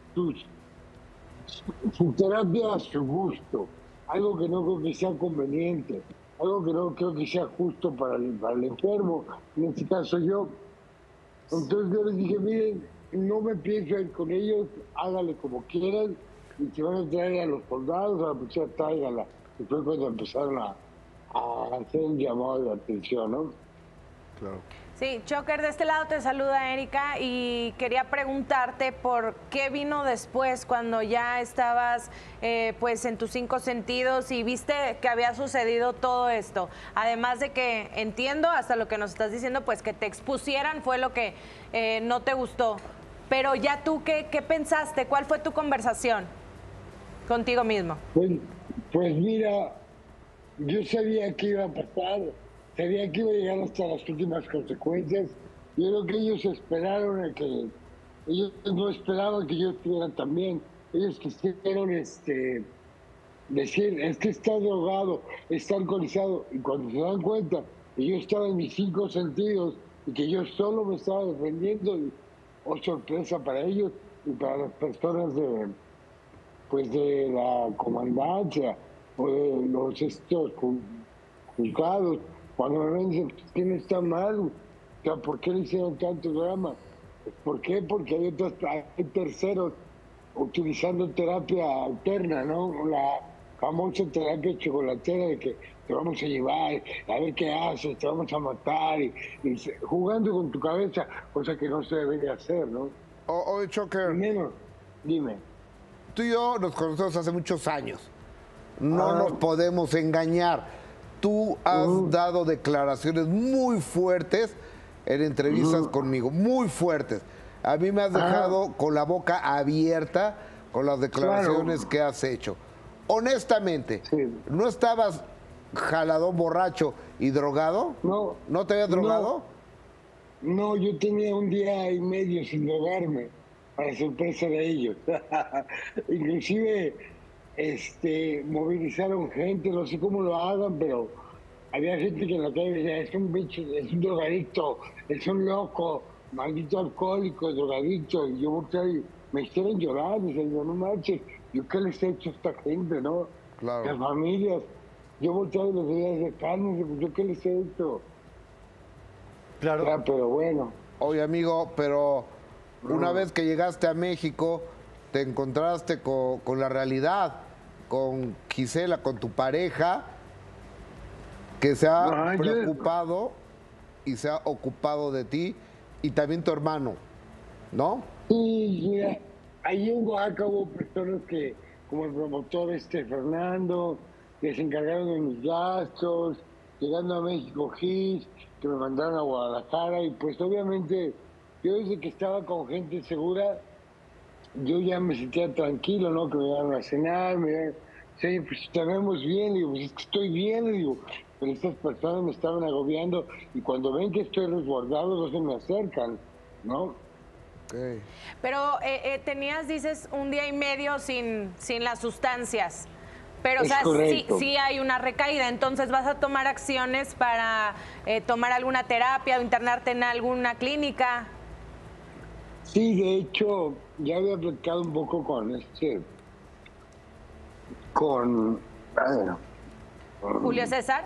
su terapia a su gusto, algo que no creo que sea conveniente, algo que no creo que sea justo para el enfermo, en este caso yo. Entonces yo les dije, miren, no me pienso ir con ellos, háganle como quieran, y si van a traer a los soldados, a la policía, tráigala. Y fue cuando empezaron a hacer un llamado de atención, ¿no? Claro. Sí, Choker, de este lado te saluda Erika y quería preguntarte por qué vino después cuando ya estabas pues en tus 5 sentidos y viste que había sucedido todo esto. Además de que entiendo, hasta lo que nos estás diciendo, pues que te expusieran fue lo que no te gustó. Pero ya tú, ¿qué pensaste? ¿Cuál fue tu conversación contigo mismo? Pues mira, yo sabía que iba a pasar. Sabía que iba a llegar hasta las últimas consecuencias. Yo creo que ellos esperaron ellos no esperaban que yo estuviera tan bien. Ellos quisieron decir, es que está drogado, está alcoholizado. Y cuando se dan cuenta que yo estaba en mis 5 sentidos y que yo solo me estaba defendiendo, sorpresa para ellos y para las personas de la comandancia o de los juzgados. Cuando me ven, dicen, ¿quién está mal? O sea, ¿por qué le hicieron tanto drama? ¿Por qué? Porque hay terceros utilizando terapia alterna, ¿no? La famosa terapia chocolatera de que te vamos a llevar, a ver qué haces, te vamos a matar, y jugando con tu cabeza, cosa que no se debería hacer, ¿no? Oye, Choker. Primero, dime. Tú y yo nos conocemos hace muchos años. No nos podemos engañar. Tú has dado declaraciones muy fuertes en entrevistas conmigo, muy fuertes. A mí me has dejado con la boca abierta con las declaraciones que has hecho. Honestamente, ¿no estabas jaladón, borracho y drogado? No. ¿No te habías drogado? No, yo tenía 1 día y medio sin drogarme, para sorpresa de ellos. Inclusive movilizaron gente, no sé cómo lo hagan, pero había gente que en la calle decía, es un bicho, es un drogadicto, es un loco, maldito alcohólico, drogadicto. Y yo volteé y me hicieron llorar, me decían, no manches, ¿yo qué les he hecho a esta gente, no? Claro. Las familias. yo volteaba y les decía, cálmense, pues yo qué les he hecho. Claro. Ya, pero bueno. Oye, amigo, pero una vez que llegaste a México, te encontraste con la realidad, con Gisela, con tu pareja, que se ha preocupado y se ha ocupado de ti, y también tu hermano, ¿no? Sí, mira, ahí en Oaxaca hubo personas que, como el promotor Fernando, que se encargaron de mis gastos, llegando a México Gis, que me mandaron a Guadalajara, y pues obviamente yo desde que estaba con gente segura, yo ya me sentía tranquilo, ¿no? Que me iban a cenar, sí, pues te vemos bien, digo, pues es que estoy bien, digo, pero estas personas me estaban agobiando, y cuando ven que estoy resguardado no se me acercan, ¿no? Okay. Pero tenías, dices, un día y medio sin las sustancias. Pero, o sea, sí hay una recaída. Entonces, ¿vas a tomar acciones para tomar alguna terapia o internarte en alguna clínica? Sí, de hecho, ya había platicado un poco con ¿Julio César?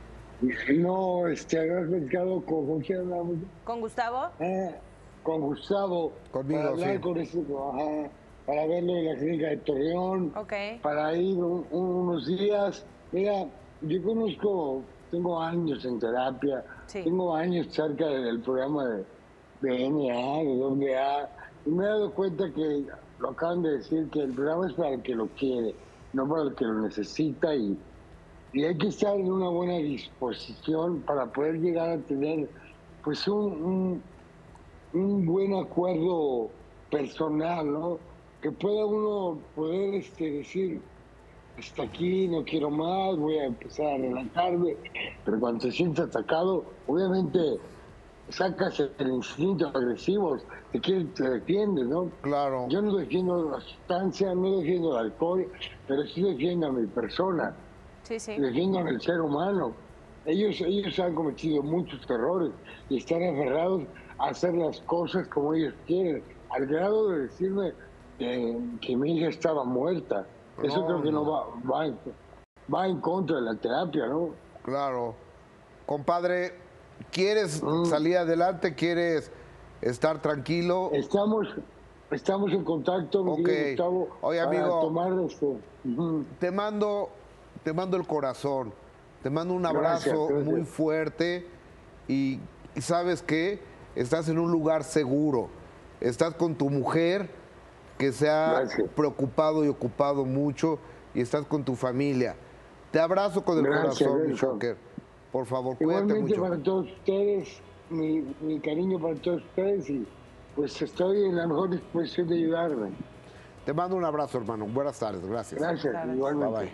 No, había platicado ¿con quién hablamos? ¿Con Gustavo? Con Gustavo. Conmigo, para hablar sí. Con para verlo en la clínica de Torreón, para ir unos días. Mira, yo tengo años en terapia, tengo años cerca del programa de NA, de AA, y me he dado cuenta que lo acaban de decir, que el programa es para el que lo quiere, no para el que lo necesita, y hay que estar en una buena disposición para poder llegar a tener pues un buen acuerdo personal, ¿no? Que pueda uno poder decir, hasta aquí, no quiero más, voy a empezar a relajarme, pero cuando te sientes atacado, obviamente sacas el instinto agresivo, te defiendes, ¿no? Claro. Yo no defiendo la sustancia, no defiendo el alcohol, pero sí defiendo a mi persona, defiendo al ser humano. Ellos han cometido muchos errores y están aferrados a hacer las cosas como ellos quieren, al grado de decirme que mi hija estaba muerta. Eso creo que no va en contra de la terapia, ¿no? Claro. Compadre, ¿quieres salir adelante? ¿Quieres estar tranquilo? Estamos en contacto, mi Gustavo. Oye, amigo, tomar te mando el corazón, te mando un abrazo gracias. Muy fuerte, y ¿sabes qué? Estás en un lugar seguro, estás con tu mujer, que se ha preocupado y ocupado mucho, y estás con tu familia. Te abrazo con el corazón, mi Shocker. Por favor, cuídate igualmente mucho. Para todos ustedes, mi cariño para todos ustedes, y pues estoy en la mejor disposición de ayudarme. Te mando un abrazo, hermano. Buenas tardes, gracias. Gracias, igualmente. Bye, bye.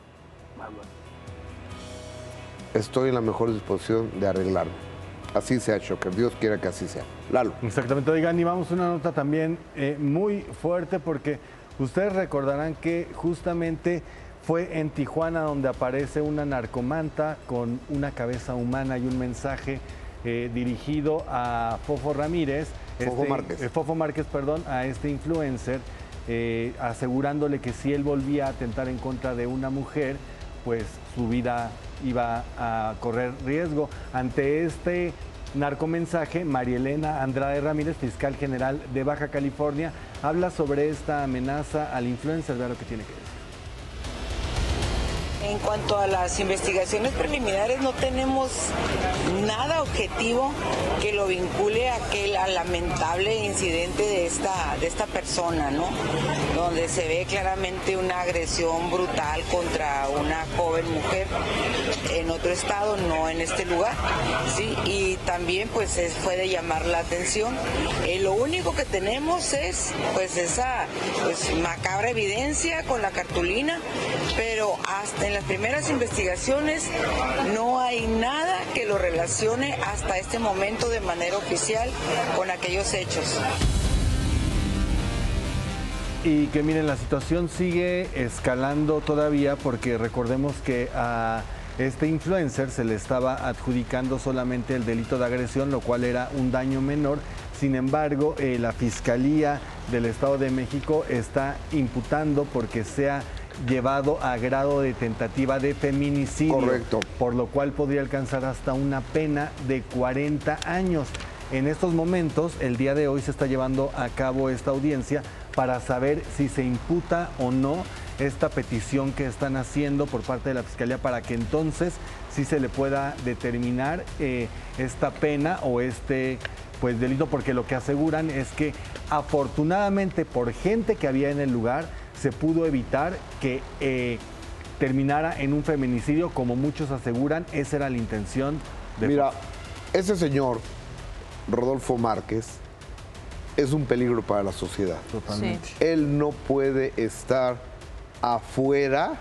Estoy en la mejor disposición de arreglarme. Así sea, Shocker. Dios quiera que así sea. Lalo. Exactamente. Oigan, y vamos a una nota también muy fuerte, porque ustedes recordarán que justamente fue en Tijuana donde aparece una narcomanta con una cabeza humana y un mensaje dirigido a Fofo Ramírez. Fofo Márquez, perdón, a este influencer, asegurándole que si él volvía a atentar en contra de una mujer, pues su vida iba a correr riesgo. Ante este narcomensaje, María Elena Andrade Ramírez, fiscal general de Baja California, habla sobre esta amenaza al influencer. Vea lo que tiene que decir. En cuanto a las investigaciones preliminares, no tenemos nada objetivo que lo vincule al lamentable incidente de esta persona, ¿no? Donde se ve claramente una agresión brutal contra una joven mujer en otro estado, no en este lugar, ¿sí? Y también pues fue de llamar la atención. Lo único que tenemos es pues esa macabra evidencia con la cartulina, pero hasta en las primeras investigaciones no hay nada que lo relacione hasta este momento de manera oficial con aquellos hechos. Y que miren, la situación sigue escalando todavía, porque recordemos que a este influencer se le estaba adjudicando solamente el delito de agresión, lo cual era un daño menor. Sin embargo, la Fiscalía del Estado de México está imputando porque sea llevado a grado de tentativa de feminicidio. Correcto. Por lo cual podría alcanzar hasta una pena de 40 años. En estos momentos, el día de hoy se está llevando a cabo esta audiencia para saber si se imputa o no esta petición que están haciendo por parte de la Fiscalía para que entonces sí se le pueda determinar esta pena o este delito, porque lo que aseguran es que afortunadamente por gente que había en el lugar se pudo evitar que terminara en un feminicidio, como muchos aseguran, esa era la intención de... Mira, ese señor, Rodolfo Márquez, es un peligro para la sociedad. Totalmente. Sí. Él no puede estar afuera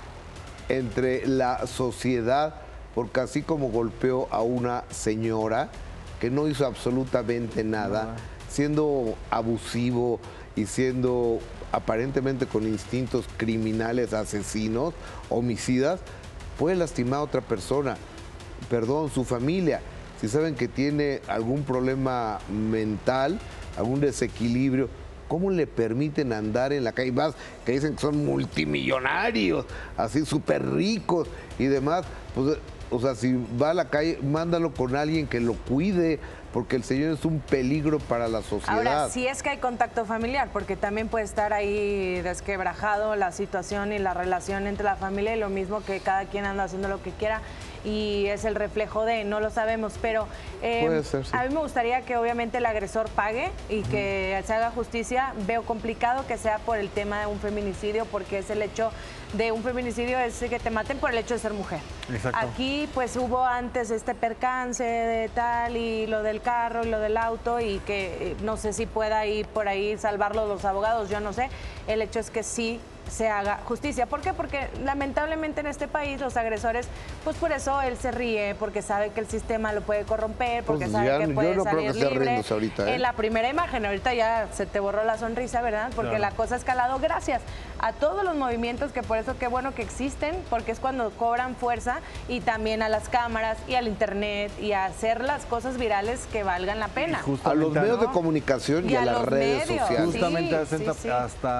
entre la sociedad, porque así como golpeó a una señora que no hizo absolutamente nada, siendo abusivo y siendo aparentemente con instintos criminales, asesinos, homicidas, puede lastimar a otra persona, perdón, su familia. Si saben que tiene algún problema mental, algún desequilibrio, ¿cómo le permiten andar en la calle? Más que dicen que son multimillonarios, así súper ricos y demás. Pues, o sea, si va a la calle, mándalo con alguien que lo cuide, porque el señor es un peligro para la sociedad. Ahora, sí es que hay contacto familiar, porque también puede estar ahí desquebrajado la situación y la relación entre la familia, y lo mismo que cada quien anda haciendo lo que quiera, y es el reflejo de, no lo sabemos, pero puede ser, sí. A mí me gustaría que obviamente el agresor pague y que se haga justicia. Veo complicado que sea por el tema de un feminicidio, porque es el hecho de un feminicidio, es que te maten por el hecho de ser mujer. Exacto. Aquí pues hubo antes este percance de tal, y lo del carro y lo del auto, y que no sé si pueda ir por ahí salvarlo los abogados, yo no sé. El hecho es que sí se haga justicia. ¿Por qué? Porque lamentablemente en este país los agresores, pues por eso él se ríe, porque sabe que el sistema lo puede corromper, porque Pues sabe ya, que puede yo no creo salir que esté libre. riéndose ahorita, ¿eh? En la primera imagen, ahorita ya se te borró la sonrisa, ¿verdad? Porque Claro. la cosa ha escalado gracias a todos los movimientos, que por eso qué bueno que existen, porque es cuando cobran fuerza, y también a las cámaras y al internet y a hacer las cosas virales que valgan la pena. A los medios ¿no? de comunicación y Y a a las los redes medios. sociales. Justamente Sí.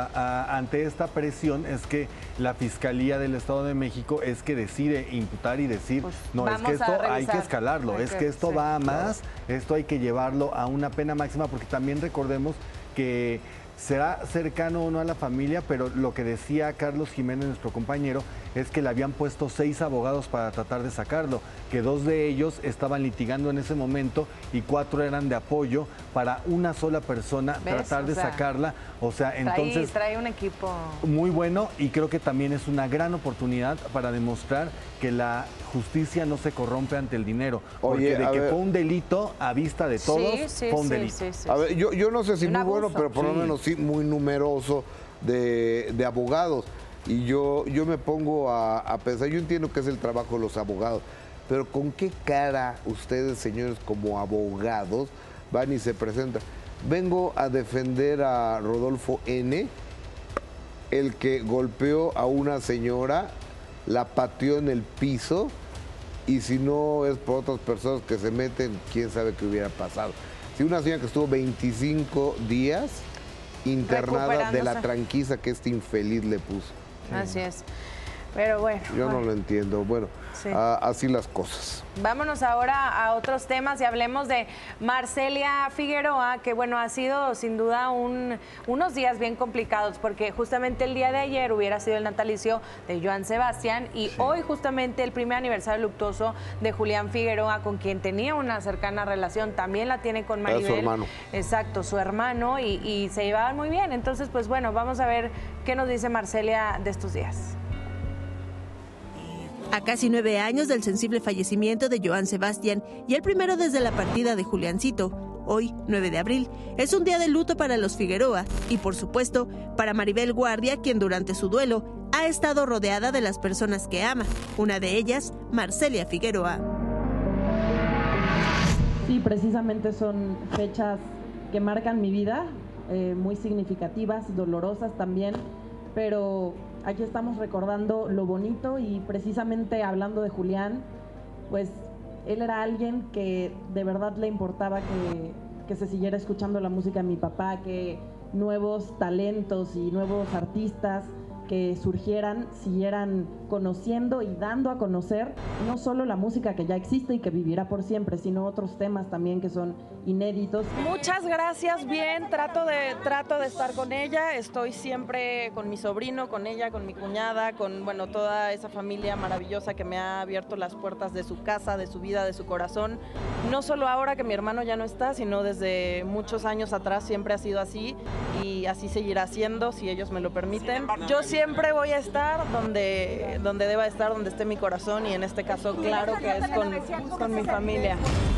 ante esta presión es que la Fiscalía del Estado de México es que decide imputar y decir, no, es que vamos a esto hay revisar. que escalarlo, Hay es que- que esto sí, va a más, esto hay que llevarlo a una pena máxima, porque también recordemos que será cercano o no a la familia, pero lo que decía Carlos Jiménez, nuestro compañero, es que le habían puesto 6 abogados para tratar de sacarlo, que 2 de ellos estaban litigando en ese momento y 4 eran de apoyo para una sola persona ¿Ves? tratar de O sea, sacarla. O sea, entonces trae un equipo. muy bueno, y creo que también es una gran oportunidad para demostrar que la justicia no se corrompe ante el dinero. Oye, Porque a de que ver. fue un delito a vista de todos, fue un delito. A ver, yo no sé si Un muy bueno, abuso. pero por lo Sí. menos sí muy numeroso de abogados. Y yo me pongo a pensar, yo entiendo que es el trabajo de los abogados, pero ¿con qué cara ustedes, señores, como abogados, van y se presentan? Vengo a defender a Rodolfo N., el que golpeó a una señora, la pateó en el piso, y si no es por otras personas que se meten, quién sabe qué hubiera pasado. Si una señora que estuvo 25 días internada de la Recuperándose. tranquiza que este infeliz le puso. Así es. Pero bueno. Yo no lo entiendo. Bueno, Sí. así las cosas. Vámonos ahora a otros temas y hablemos de Marcelia Figueroa, que bueno, ha sido sin duda unos días bien complicados, porque justamente el día de ayer hubiera sido el natalicio de Joan Sebastián, y hoy justamente el primer aniversario luctuoso de Julián Figueroa, con quien tenía una cercana relación, también la tiene con Era su Maribel. hermano. Exacto, su hermano, y se llevaban muy bien. Entonces, pues bueno, vamos a ver qué nos dice Marcelia de estos días. A casi 9 años del sensible fallecimiento de Joan Sebastián y el primero desde la partida de Juliancito, hoy, 9 de abril, es un día de luto para los Figueroa y, por supuesto, para Maribel Guardia, quien durante su duelo ha estado rodeada de las personas que ama, una de ellas, Marcelia Figueroa. Sí, precisamente son fechas que marcan mi vida, muy significativas, dolorosas también, pero aquí estamos recordando lo bonito, y precisamente hablando de Julián, pues él era alguien que de verdad le importaba que se siguiera escuchando la música de mi papá, que nuevos talentos y nuevos artistas que surgieran, siguieran conociendo y dando a conocer no solo la música que ya existe y que vivirá por siempre, sino otros temas también que son inéditos. Muchas gracias, bien, trato de estar con ella, estoy siempre con mi sobrino, con ella, con mi cuñada, con toda esa familia maravillosa que me ha abierto las puertas de su casa, de su vida, de su corazón. No solo ahora que mi hermano ya no está, sino desde muchos años atrás siempre ha sido así y así seguirá siendo si ellos me lo permiten. Yo siempre voy a estar donde deba estar, donde esté mi corazón y en este caso claro que es con mi familia.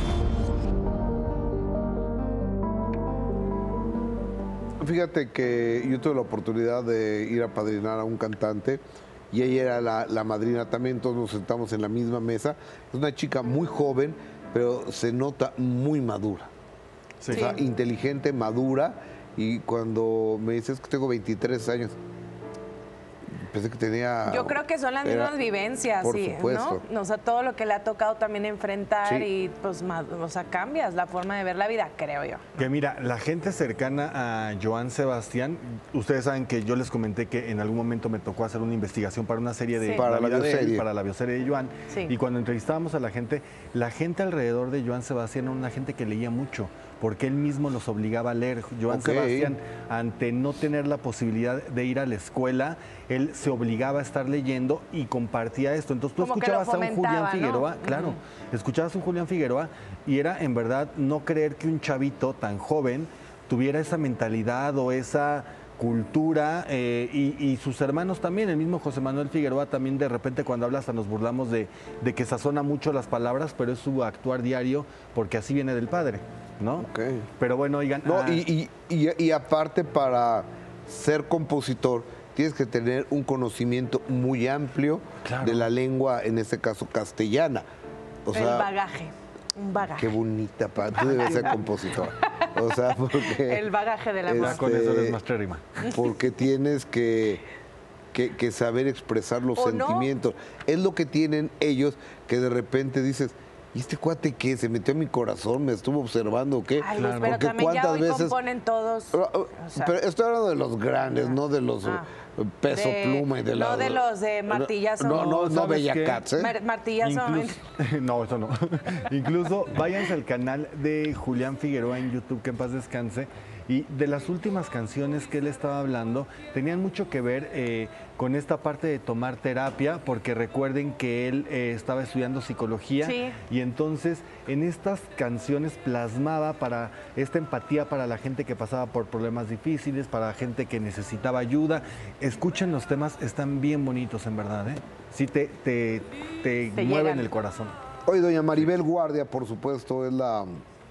Fíjate que yo tuve la oportunidad de ir a padrinar a un cantante y ella era la madrina también, todos nos sentamos en la misma mesa. Es una chica muy joven, pero se nota muy madura. Sí. O sea, inteligente, madura, y cuando me dices que tengo 23 años, pensé que tenía... Yo creo que son las mismas vivencias, por sí, supuesto. ¿no? O sea, todo lo que le ha tocado también enfrentar Sí. y pues, cambias la forma de ver la vida, creo yo. Que mira, la gente cercana a Joan Sebastián, ustedes saben que yo les comenté que en algún momento me tocó hacer una investigación para una serie de... Sí. Para la bioserie. Para la bioserie de Joan. Sí. Y cuando entrevistábamos a la gente alrededor de Joan Sebastián era una gente que leía mucho, porque él mismo los obligaba a leer. Joan Sebastián, ante no tener la posibilidad de ir a la escuela, él se obligaba a estar leyendo y compartía esto. Entonces tú escuchabas a un Julián Figueroa, ¿no? Claro, escuchabas a un Julián Figueroa y era en verdad no creer que un chavito tan joven tuviera esa mentalidad o esa cultura, y sus hermanos también, el mismo José Manuel Figueroa también de repente cuando habla hasta nos burlamos de que sazona mucho las palabras, pero es su actuar diario porque así viene del padre, ¿no? Pero bueno, oigan... No, y aparte para ser compositor tienes que tener un conocimiento muy amplio de la lengua, en este caso castellana. O sea, el bagaje. Un bagaje. Qué bonita, tú debes ser compositor. O sea, porque... El bagaje de la música. Con eso eres maestro. Porque tienes que saber expresar los sentimientos. Es lo que tienen ellos, que de repente dices, ¿y este cuate qué? ¿Se metió en mi corazón? ¿Me estuvo observando o qué? Ay, Luis, pero porque también ya hoy veces... componen todos. O sea, pero estoy hablando de los grandes, no de los Peso Pluma y de no de los de Martillazo. No Bella Cats, ¿eh? Martillazo. No, eso no. Incluso váyanse al canal de Julián Figueroa en YouTube, que en paz descanse. Y de las últimas canciones que él estaba hablando, tenían mucho que ver con esta parte de tomar terapia, porque recuerden que él estaba estudiando psicología, y entonces en estas canciones plasmaba para esta empatía para la gente que pasaba por problemas difíciles, para la gente que necesitaba ayuda. Escuchen los temas, están bien bonitos en verdad, ¿eh? Sí te mueven el corazón. Hoy doña Maribel Guardia, por supuesto, es la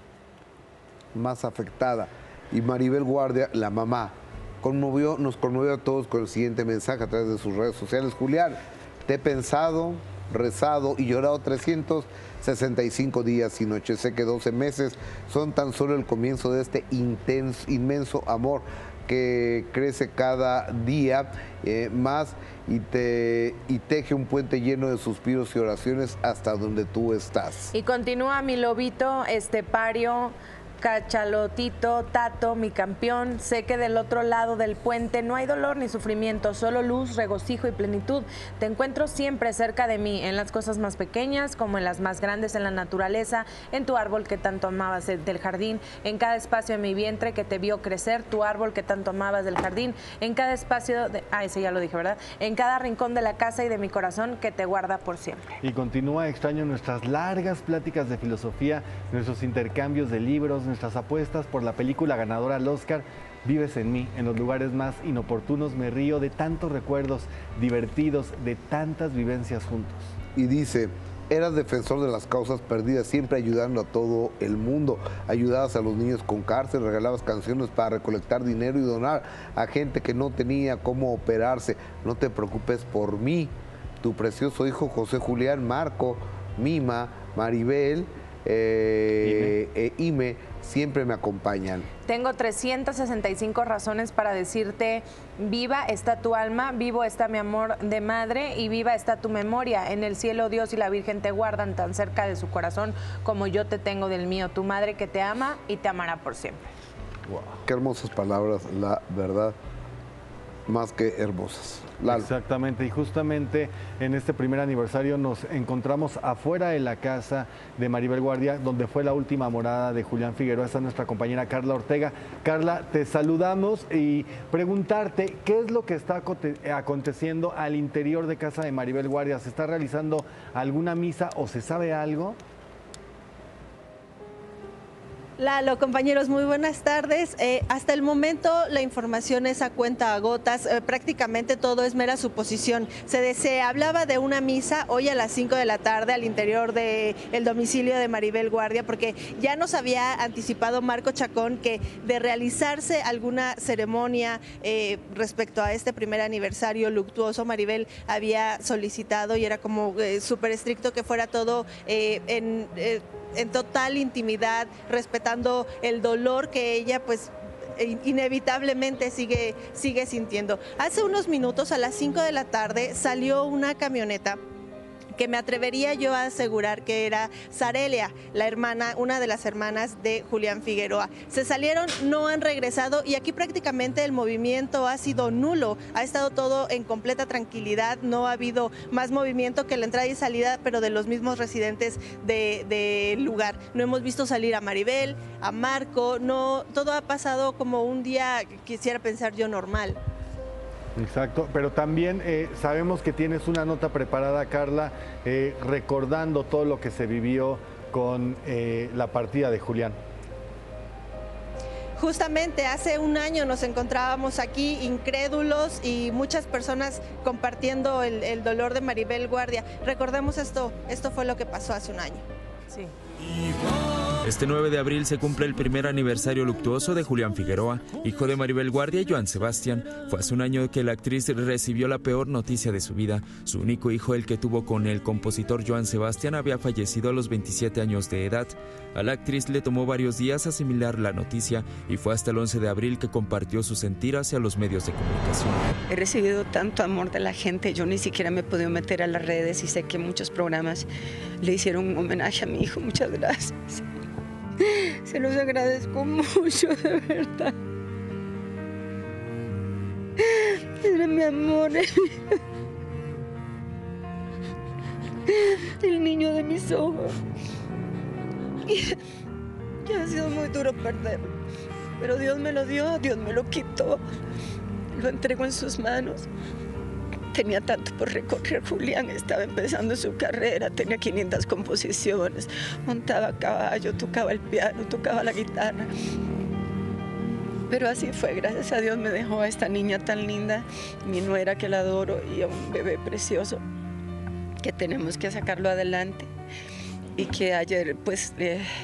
más afectada. Y Maribel Guardia, la mamá, nos conmovió a todos con el siguiente mensaje a través de sus redes sociales. Julián, te he pensado, rezado y llorado 365 días y noches. Sé que 12 meses son tan solo el comienzo de este inmenso amor que crece cada día más y teje un puente lleno de suspiros y oraciones hasta donde tú estás. Y continúa mi lobito estepario, Cachalotito, Tato, mi campeón. Sé que del otro lado del puente no hay dolor ni sufrimiento, solo luz, regocijo y plenitud. Te encuentro siempre cerca de mí, en las cosas más pequeñas como en las más grandes, en la naturaleza, en tu árbol que tanto amabas del jardín, en cada espacio de mi vientre que te vio crecer, tu árbol que tanto amabas del jardín, en cada espacio de... ese ya lo dije, ¿verdad? En cada rincón de la casa y de mi corazón que te guarda por siempre. Y continúa, extraño nuestras largas pláticas de filosofía, nuestros intercambios de libros, nuestras apuestas por la película ganadora al Oscar. Vives en mí, en los lugares más inoportunos me río de tantos recuerdos divertidos, de tantas vivencias juntos. Y dice, eras defensor de las causas perdidas, siempre ayudando a todo el mundo. Ayudabas a los niños con cárcel, regalabas canciones para recolectar dinero y donar a gente que no tenía cómo operarse. No te preocupes por mí, tu precioso hijo José Julián, Marco, Mima, Maribel, Ime, siempre me acompañan. Tengo 365 razones para decirte, viva está tu alma, vivo está mi amor de madre y viva está tu memoria. En el cielo Dios y la Virgen te guardan tan cerca de su corazón como yo te tengo del mío. Tu madre que te ama y te amará por siempre. Wow. Qué hermosas palabras, la verdad. más que hermosas. Lalo. Exactamente, y justamente en este primer aniversario nos encontramos afuera de la casa de Maribel Guardia, donde fue la última morada de Julián Figueroa. Está nuestra compañera Carla Ortega. Carla, te saludamos y preguntarte qué es lo que está aconteciendo al interior de casa de Maribel Guardia. ¿Se está realizando alguna misa o se sabe algo? Lalo, compañeros, muy buenas tardes. Hasta el momento la información es a cuenta gotas, prácticamente todo es mera suposición. Se hablaba de una misa hoy a las 5 de la tarde al interior del domicilio de Maribel Guardia, porque ya nos había anticipado Marco Chacón que de realizarse alguna ceremonia respecto a este primer aniversario luctuoso, Maribel había solicitado y era como súper estricto que fuera todo en total intimidad, respetando el dolor que ella pues inevitablemente sigue sintiendo. Hace unos minutos, a las 5 de la tarde, salió una camioneta que me atrevería yo a asegurar que era Zarelia, la hermana, una de las hermanas de Julián Figueroa. Se salieron, no han regresado y aquí prácticamente el movimiento ha sido nulo, ha estado todo en completa tranquilidad, no ha habido más movimiento que la entrada y salida, pero de los mismos residentes del lugar. No hemos visto salir a Maribel, a Marco, no, todo ha pasado como un día, quisiera pensar yo, normal. Exacto, pero también sabemos que tienes una nota preparada, Carla, recordando todo lo que se vivió con la partida de Julián. Justamente hace un año nos encontrábamos aquí incrédulos y muchas personas compartiendo el dolor de Maribel Guardia. Recordemos esto fue lo que pasó hace un año. Sí. Este 9 de abril se cumple el primer aniversario luctuoso de Julián Figueroa, hijo de Maribel Guardia y Joan Sebastián. Fue hace un año que la actriz recibió la peor noticia de su vida. Su único hijo, el que tuvo con el compositor Joan Sebastián, había fallecido a los 27 años de edad. A la actriz le tomó varios días asimilar la noticia y fue hasta el 11 de abril que compartió su sentir hacia los medios de comunicación. He recibido tanto amor de la gente, yo ni siquiera me he podido meter a las redes y sé que muchos programas le hicieron un homenaje a mi hijo. Muchas gracias. Se los agradezco mucho, de verdad. Era mi amor, el niño de mis ojos. Y ha sido muy duro perderlo, pero Dios me lo dio, Dios me lo quitó, lo entregó en sus manos. Tenía tanto por recorrer Julián, estaba empezando su carrera, tenía 500 composiciones, montaba a caballo, tocaba el piano, tocaba la guitarra. Pero así fue, gracias a Dios me dejó a esta niña tan linda, mi nuera que la adoro y a un bebé precioso que tenemos que sacarlo adelante. Y que ayer pues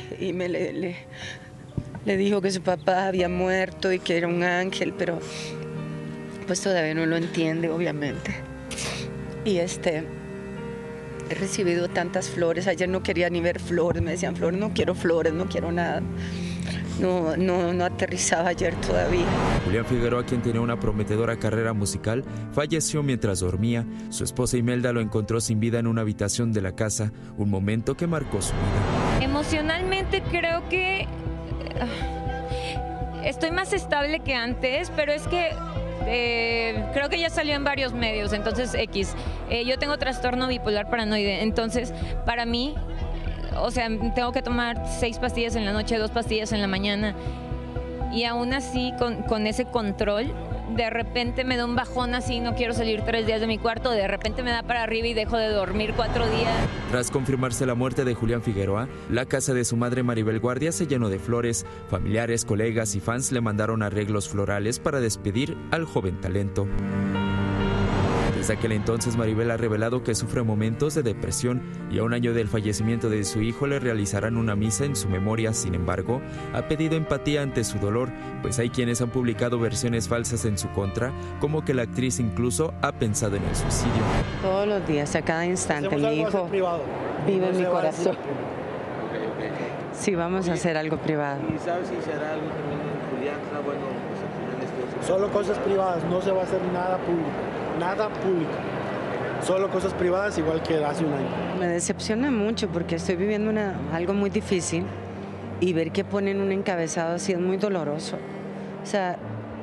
le dijo que su papá había muerto y que era un ángel, pero pues todavía no lo entiende, obviamente. Y he recibido tantas flores. Ayer no quería ni ver flores, me decían flores, no quiero nada. No aterrizaba ayer todavía. Julián Figueroa, quien tenía una prometedora carrera musical, falleció mientras dormía. Su esposa Imelda lo encontró sin vida en una habitación de la casa, un momento que marcó su vida. Emocionalmente creo que estoy más estable que antes, pero es que creo que ya salió en varios medios, entonces X. Yo tengo trastorno bipolar paranoide, entonces para mí, o sea, tengo que tomar 6 pastillas en la noche, 2 pastillas en la mañana, y aún así con ese control, de repente me da un bajón así, no quiero salir 3 días de mi cuarto, de repente me da para arriba y dejo de dormir 4 días. Tras confirmarse la muerte de Julián Figueroa, la casa de su madre Maribel Guardia se llenó de flores. Familiares, colegas y fans le mandaron arreglos florales para despedir al joven talento. Desde aquel entonces, Maribel ha revelado que sufre momentos de depresión y a un año del fallecimiento de su hijo le realizarán una misa en su memoria. Sin embargo, ha pedido empatía ante su dolor, pues hay quienes han publicado versiones falsas en su contra, como que la actriz incluso ha pensado en el suicidio. Todos los días, a cada instante, mi hijo vive en mi corazón. Sí, vamos a hacer algo privado. ¿Y sabes si será algo también en Julián? Bueno, pues al final solo cosas privadas, no se va a hacer nada público. Nada público, solo cosas privadas, igual que hace un año. Me decepciona mucho porque estoy viviendo algo muy difícil y ver que ponen un encabezado así es muy doloroso. O sea,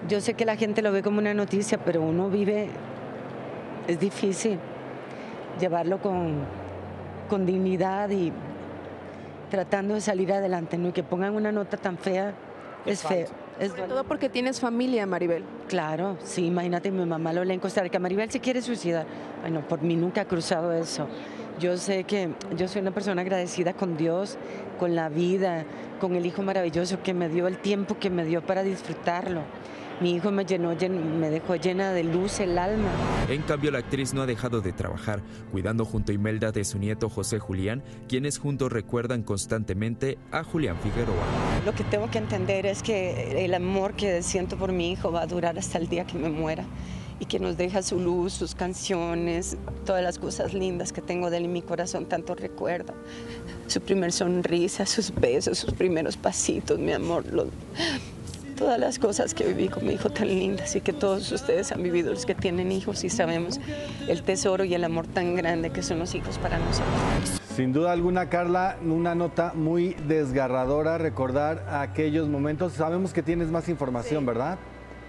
yo sé que la gente lo ve como una noticia, pero uno vive, es difícil llevarlo con dignidad y tratando de salir adelante, ¿no? Y que pongan una nota tan fea es feo. Sobre todo porque tienes familia, Maribel. Claro, sí, imagínate, mi mamá lo lee en Costa Rica. Maribel se quiere suicidar. Bueno, por mí nunca ha cruzado eso. Yo sé que yo soy una persona agradecida con Dios, con la vida, con el hijo maravilloso que me dio, el tiempo que me dio para disfrutarlo. Mi hijo me dejó llena de luz el alma. En cambio, la actriz no ha dejado de trabajar, cuidando junto a Imelda de su nieto José Julián, quienes juntos recuerdan constantemente a Julián Figueroa. Lo que tengo que entender es que el amor que siento por mi hijo va a durar hasta el día que me muera y que nos deja su luz, sus canciones, todas las cosas lindas que tengo de él en mi corazón, tanto recuerdo. Su primer sonrisa, sus besos, sus primeros pasitos, mi amor, todas las cosas que viví con mi hijo tan lindas y que todos ustedes han vivido, los que tienen hijos, y sabemos el tesoro y el amor tan grande que son los hijos para nosotros. Sin duda alguna, Carla, una nota muy desgarradora, recordar aquellos momentos. Sabemos que tienes más información, ¿verdad?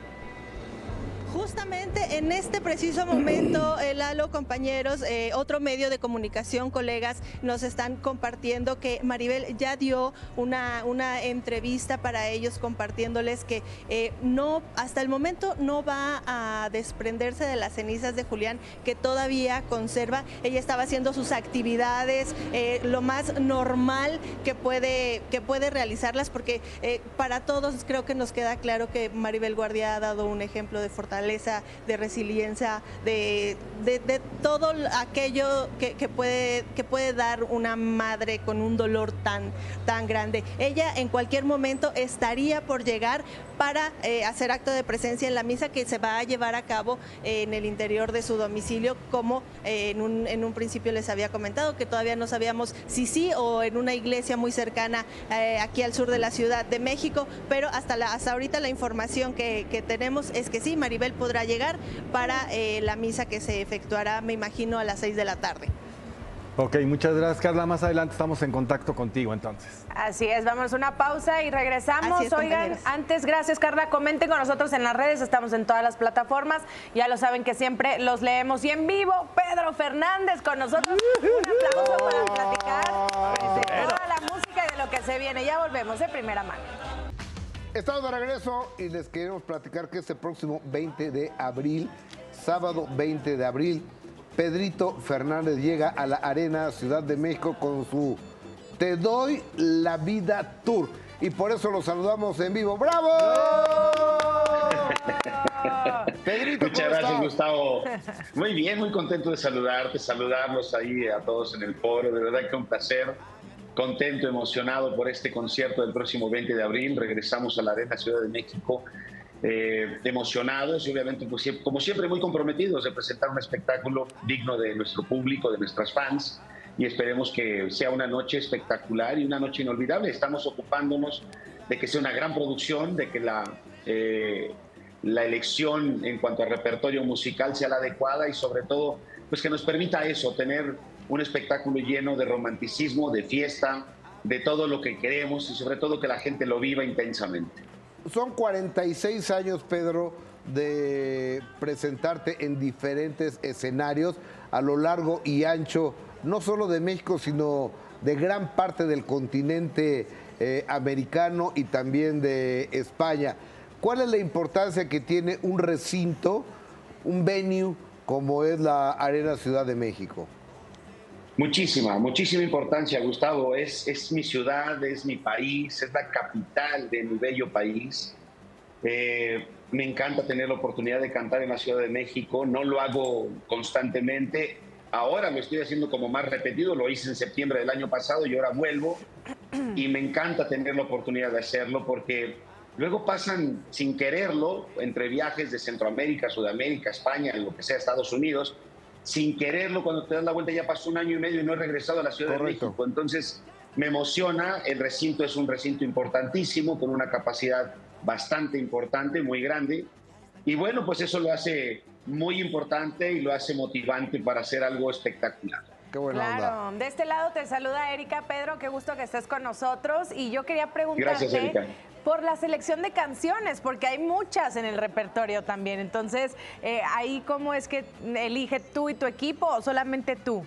Justamente en este preciso momento, Lalo, compañeros, otro medio de comunicación, colegas, nos están compartiendo que Maribel ya dio una entrevista para ellos, compartiéndoles que no, hasta el momento no va a desprenderse de las cenizas de Julián, que todavía conserva. Ella estaba haciendo sus actividades, lo más normal que puede realizarlas, porque para todos creo que nos queda claro que Maribel Guardia ha dado un ejemplo de fortaleza, de resiliencia, de todo aquello que puede dar una madre con un dolor tan grande. Ella en cualquier momento estaría por llegar para hacer acto de presencia en la misa que se va a llevar a cabo en el interior de su domicilio, como en un principio les había comentado, que todavía no sabíamos si sí o en una iglesia muy cercana aquí al sur de la Ciudad de México, pero hasta ahorita la información que tenemos es que sí, Maribel podrá llegar para la misa que se efectuará, me imagino, a las 6 de la tarde. Ok, muchas gracias, Carla. Más adelante estamos en contacto contigo, entonces. Así es, vamos a una pausa y regresamos. Oigan, antes, gracias, Carla. Comenten con nosotros en las redes, estamos en todas las plataformas. Ya lo saben que siempre los leemos y en vivo. Pedro Fernández con nosotros. Un aplauso para platicar de toda la música y de lo que se viene. Ya volvemos de primera mano. Estamos de regreso y les queremos platicar que este próximo 20 de abril, sábado 20 de abril, Pedrito Fernández llega a la Arena Ciudad de México con su Te Doy la Vida Tour. Y por eso lo saludamos en vivo. ¡Bravo! Pedrito, muchas gracias, Gustavo. Muy bien, muy contento de saludarlos ahí a todos en el foro. De verdad que un placer. Contento, emocionado por este concierto del próximo 20 de abril. Regresamos a la Arena Ciudad de México, emocionados y obviamente, pues, como siempre, muy comprometidos de presentar un espectáculo digno de nuestro público, de nuestras fans, y esperemos que sea una noche espectacular y una noche inolvidable. Estamos ocupándonos de que sea una gran producción, de que la elección en cuanto a repertorio musical sea la adecuada y sobre todo, pues, que nos permita eso, tener un espectáculo lleno de romanticismo, de fiesta, de todo lo que queremos y sobre todo que la gente lo viva intensamente. Son 46 años, Pedro, de presentarte en diferentes escenarios a lo largo y ancho, no solo de México, sino de gran parte del continente americano y también de España. ¿Cuál es la importancia que tiene un recinto, un venue como es la Arena Ciudad de México? Muchísima importancia, Gustavo. Es mi ciudad, es mi país, es la capital de mi bello país. Me encanta tener la oportunidad de cantar en la Ciudad de México. No lo hago constantemente. Ahora lo estoy haciendo como más repetido. Lo hice en septiembre del año pasado y ahora vuelvo. Y me encanta tener la oportunidad de hacerlo porque luego pasan sin quererlo entre viajes de Centroamérica, Sudamérica, España, lo que sea, Estados Unidos. Sin quererlo, cuando te das la vuelta ya pasó 1 año y medio y no he regresado a la Ciudad de México. Entonces me emociona, el recinto es un recinto importantísimo, con una capacidad bastante importante, muy grande. Y bueno, pues eso lo hace muy importante y lo hace motivante para hacer algo espectacular. Qué buena onda. De este lado te saluda Erika. Pedro, qué gusto que estés con nosotros. Y yo quería preguntarte, gracias, Erika, por la selección de canciones, porque hay muchas en el repertorio también. Entonces, ahí ¿cómo es que elige tú y tu equipo o solamente tú?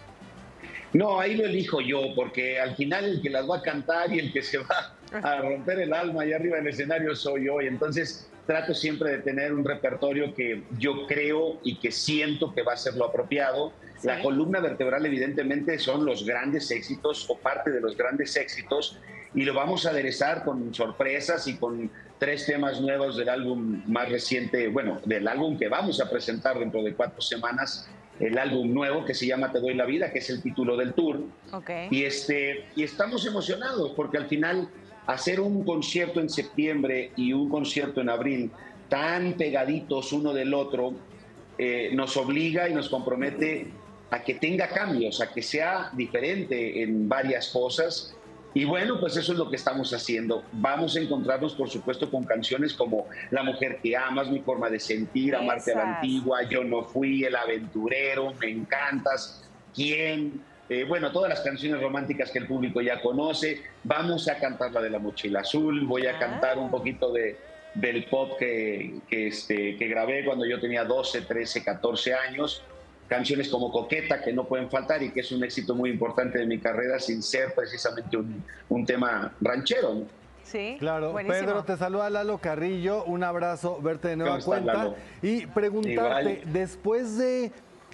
No, ahí lo elijo yo, porque al final el que las va a cantar y el que se va a romper el alma allá arriba del escenario soy yo. Y entonces trato siempre de tener un repertorio que yo creo y que siento que va a ser lo apropiado. Sí. La columna vertebral evidentemente son los grandes éxitos o parte de los grandes éxitos, y lo vamos a aderezar con sorpresas y con 3 temas nuevos del álbum más reciente, bueno, del álbum que vamos a presentar dentro de 4 semanas, el álbum nuevo que se llama Te doy la vida, que es el título del tour. Okay. Y estamos emocionados porque al final hacer un concierto en septiembre y un concierto en abril tan pegaditos uno del otro nos obliga y nos compromete a que tenga cambios, a que sea diferente en varias cosas. Y bueno, pues eso es lo que estamos haciendo. Vamos a encontrarnos, por supuesto, con canciones como La mujer que amas, Mi forma de sentir, Amarte a la antigua, Yo no fui, El aventurero, Me encantas, ¿Quién? Bueno, todas las canciones románticas que el público ya conoce. Vamos a cantar la de La mochila azul, voy a cantar un poquito del pop que grabé cuando yo tenía 12, 13, 14 años. Canciones como Coqueta, que no pueden faltar y que es un éxito muy importante de mi carrera sin ser precisamente un tema ranchero, ¿no? Sí, claro. Buenísimo. Pedro, te saluda Lalo Carrillo, un abrazo, verte de nueva cuenta. Lalo? Y preguntarte, Igual. después de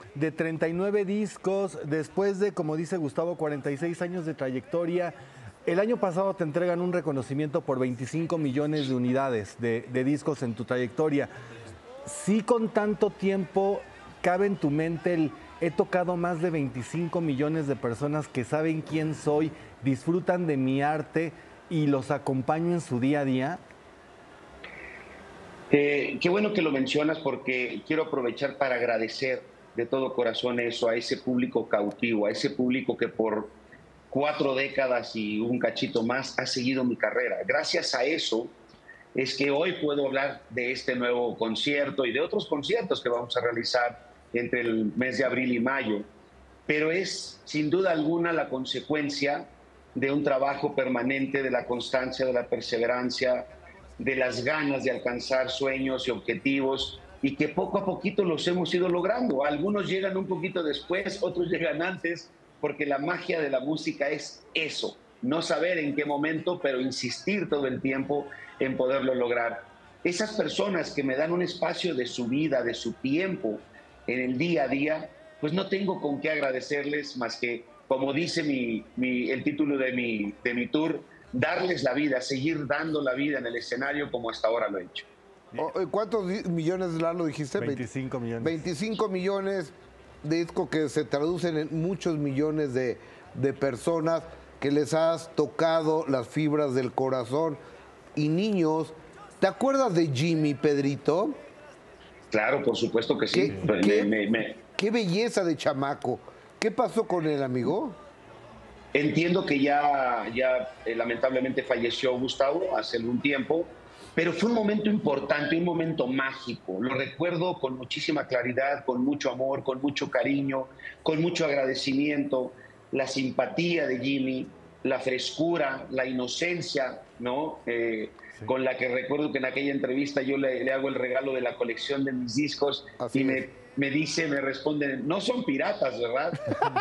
39 discos, después de, como dice Gustavo, 46 años de trayectoria, el año pasado te entregan un reconocimiento por 25 millones de unidades de discos en tu trayectoria. Sí, con tanto tiempo cabe en tu mente he tocado más de 25 millones de personas que saben quién soy, disfrutan de mi arte y los acompaño en su día a día? Qué bueno que lo mencionas, porque quiero aprovechar para agradecer de todo corazón eso a ese público cautivo, a ese público que por 4 décadas y un cachito más ha seguido mi carrera. Gracias a eso es que hoy puedo hablar de este nuevo concierto y de otros conciertos que vamos a realizar entre el mes de abril y mayo, pero es sin duda alguna la consecuencia de un trabajo permanente, de la constancia, de la perseverancia, de las ganas de alcanzar sueños y objetivos, y que poco a poquito los hemos ido logrando. Algunos llegan un poquito después, otros llegan antes, porque la magia de la música es eso, no saber en qué momento, pero insistir todo el tiempo en poderlo lograr. Esas personas que me dan un espacio de su vida, de su tiempo, en el día a día, pues no tengo con qué agradecerles más que, como dice el título de mi tour, darles la vida, seguir dando la vida en el escenario como hasta ahora lo he hecho. ¿Cuántos millones, Lalo, dijiste? 25 millones. 25 millones de discos que se traducen en muchos millones de personas que les has tocado las fibras del corazón. Y niños, ¿te acuerdas de Jimmy, Pedrito? Claro, por supuesto que sí. Qué belleza de chamaco. ¿Qué pasó con él, amigo? Entiendo que ya lamentablemente falleció Gustavo hace algún tiempo, pero fue un momento importante, un momento mágico. Lo recuerdo con muchísima claridad, con mucho amor, con mucho cariño, con mucho agradecimiento. La simpatía de Jimmy, la frescura, la inocencia, ¿no? Con la que recuerdo que en aquella entrevista yo le hago el regalo de la colección de mis discos. Así y me responde, no son piratas, ¿verdad?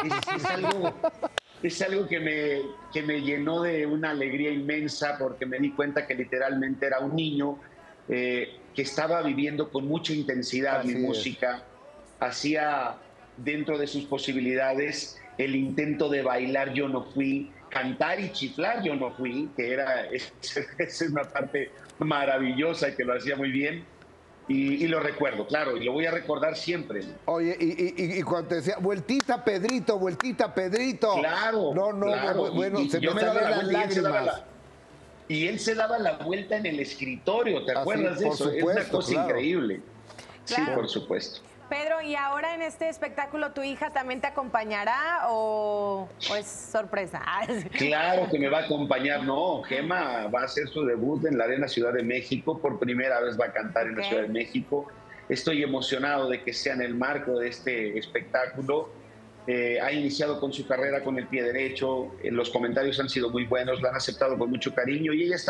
Es algo que me llenó de una alegría inmensa, porque me di cuenta que literalmente era un niño que estaba viviendo con mucha intensidad mi música. Hacía dentro de sus posibilidades el intento de bailar Yo no fui, cantar y chiflar Yo no fui, que es una parte maravillosa y que lo hacía muy bien. Y lo recuerdo, claro, y lo voy a recordar siempre. Oye, y cuando te decía, vueltita Pedrito, vueltita Pedrito. Claro. Claro. Bueno, y se me salían las lágrimas. Y él se daba la vuelta en el escritorio, ¿te acuerdas de eso? Supuesto, es una cosa increíble. Claro. Sí, por supuesto. Pedro, ¿y ahora en este espectáculo tu hija también te acompañará o es sorpresa? Claro que me va a acompañar. No, Gema va a hacer su debut en la Arena Ciudad de México. Por primera vez va a cantar en la Ciudad de México. Estoy emocionado de que sea en el marco de este espectáculo. Ha iniciado con su carrera con el pie derecho. Los comentarios han sido muy buenos, la han aceptado con mucho cariño y ella está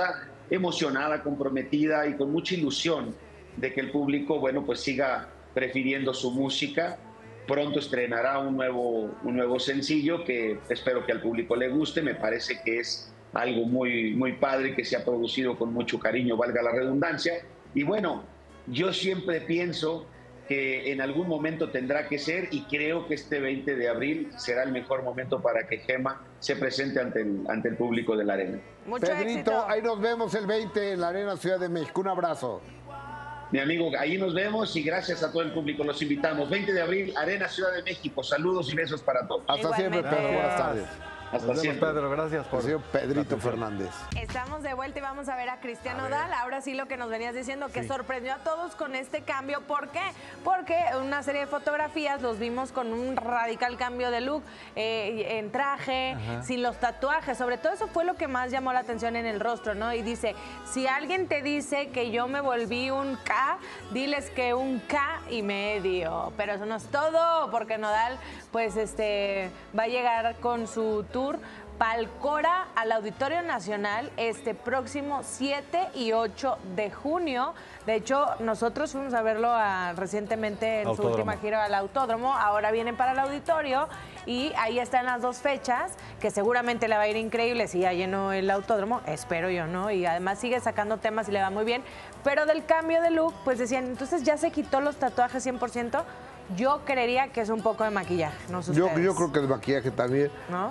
emocionada, comprometida y con mucha ilusión de que el público, bueno, pues siga prefiriendo su música. Pronto estrenará un nuevo sencillo que espero que al público le guste. Me parece que es algo muy, muy padre, que se ha producido con mucho cariño, valga la redundancia. Y bueno, yo siempre pienso que en algún momento tendrá que ser, y creo que este 20 de abril será el mejor momento para que Gema se presente ante el público de la Arena. Mucho Pedrito, éxito. ahí nos vemos el 20 en la Arena Ciudad de México. Un abrazo. Mi amigo, ahí nos vemos y gracias a todo el público. Los invitamos. 20 de abril, Arena Ciudad de México. Saludos y besos para todos. Hasta siempre, Pedro. Buenas tardes. Hasta siempre. Pedro, gracias por señor Pedrito Fernández. Estamos de vuelta y vamos a ver a Cristian Nodal. Ahora sí, lo que nos venías diciendo, que sorprendió a todos con este cambio. ¿Por qué? Porque una serie de fotografías los vimos con un radical cambio de look, en traje, sin los tatuajes. Sobre todo eso fue lo que más llamó la atención en el rostro, ¿no? Y dice, si alguien te dice que yo me volví un K, diles que un K y medio. Pero eso no es todo, porque Nodal, pues, va a llegar con su tour Palcora al Auditorio Nacional este próximo 7 y 8 de junio. De hecho, nosotros fuimos a verlo recientemente en su última gira al Autódromo. Ahora vienen para el Auditorio y ahí están las dos fechas, que seguramente le va a ir increíble si ya llenó el Autódromo, espero yo, ¿no? Y además sigue sacando temas y le va muy bien. Pero del cambio de look, pues decían, entonces ya se quitó los tatuajes 100%. Yo creería que es un poco de maquillaje, no sé ustedes. Yo creo que es maquillaje también, ¿no?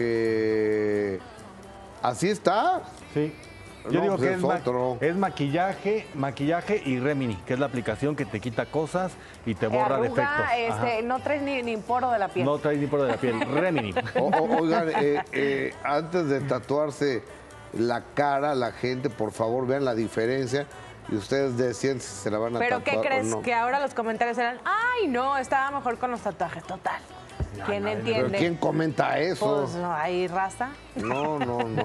Porque así está. Sí. Yo digo que es maquillaje y Remini, que es la aplicación que te quita cosas y te borra defectos. No traes ni poro de la piel. No traes ni poro de la piel. Remini. Oigan, antes de tatuarse la cara, la gente, por favor, vean la diferencia. Y ustedes decían si se la van a tatuar. ¿Pero qué crees? No. Que ahora los comentarios eran, ay, no, estaba mejor con los tatuajes, total. ¿Quién entiende? ¿Pero quién comenta eso? Pues no, ¿hay raza? No.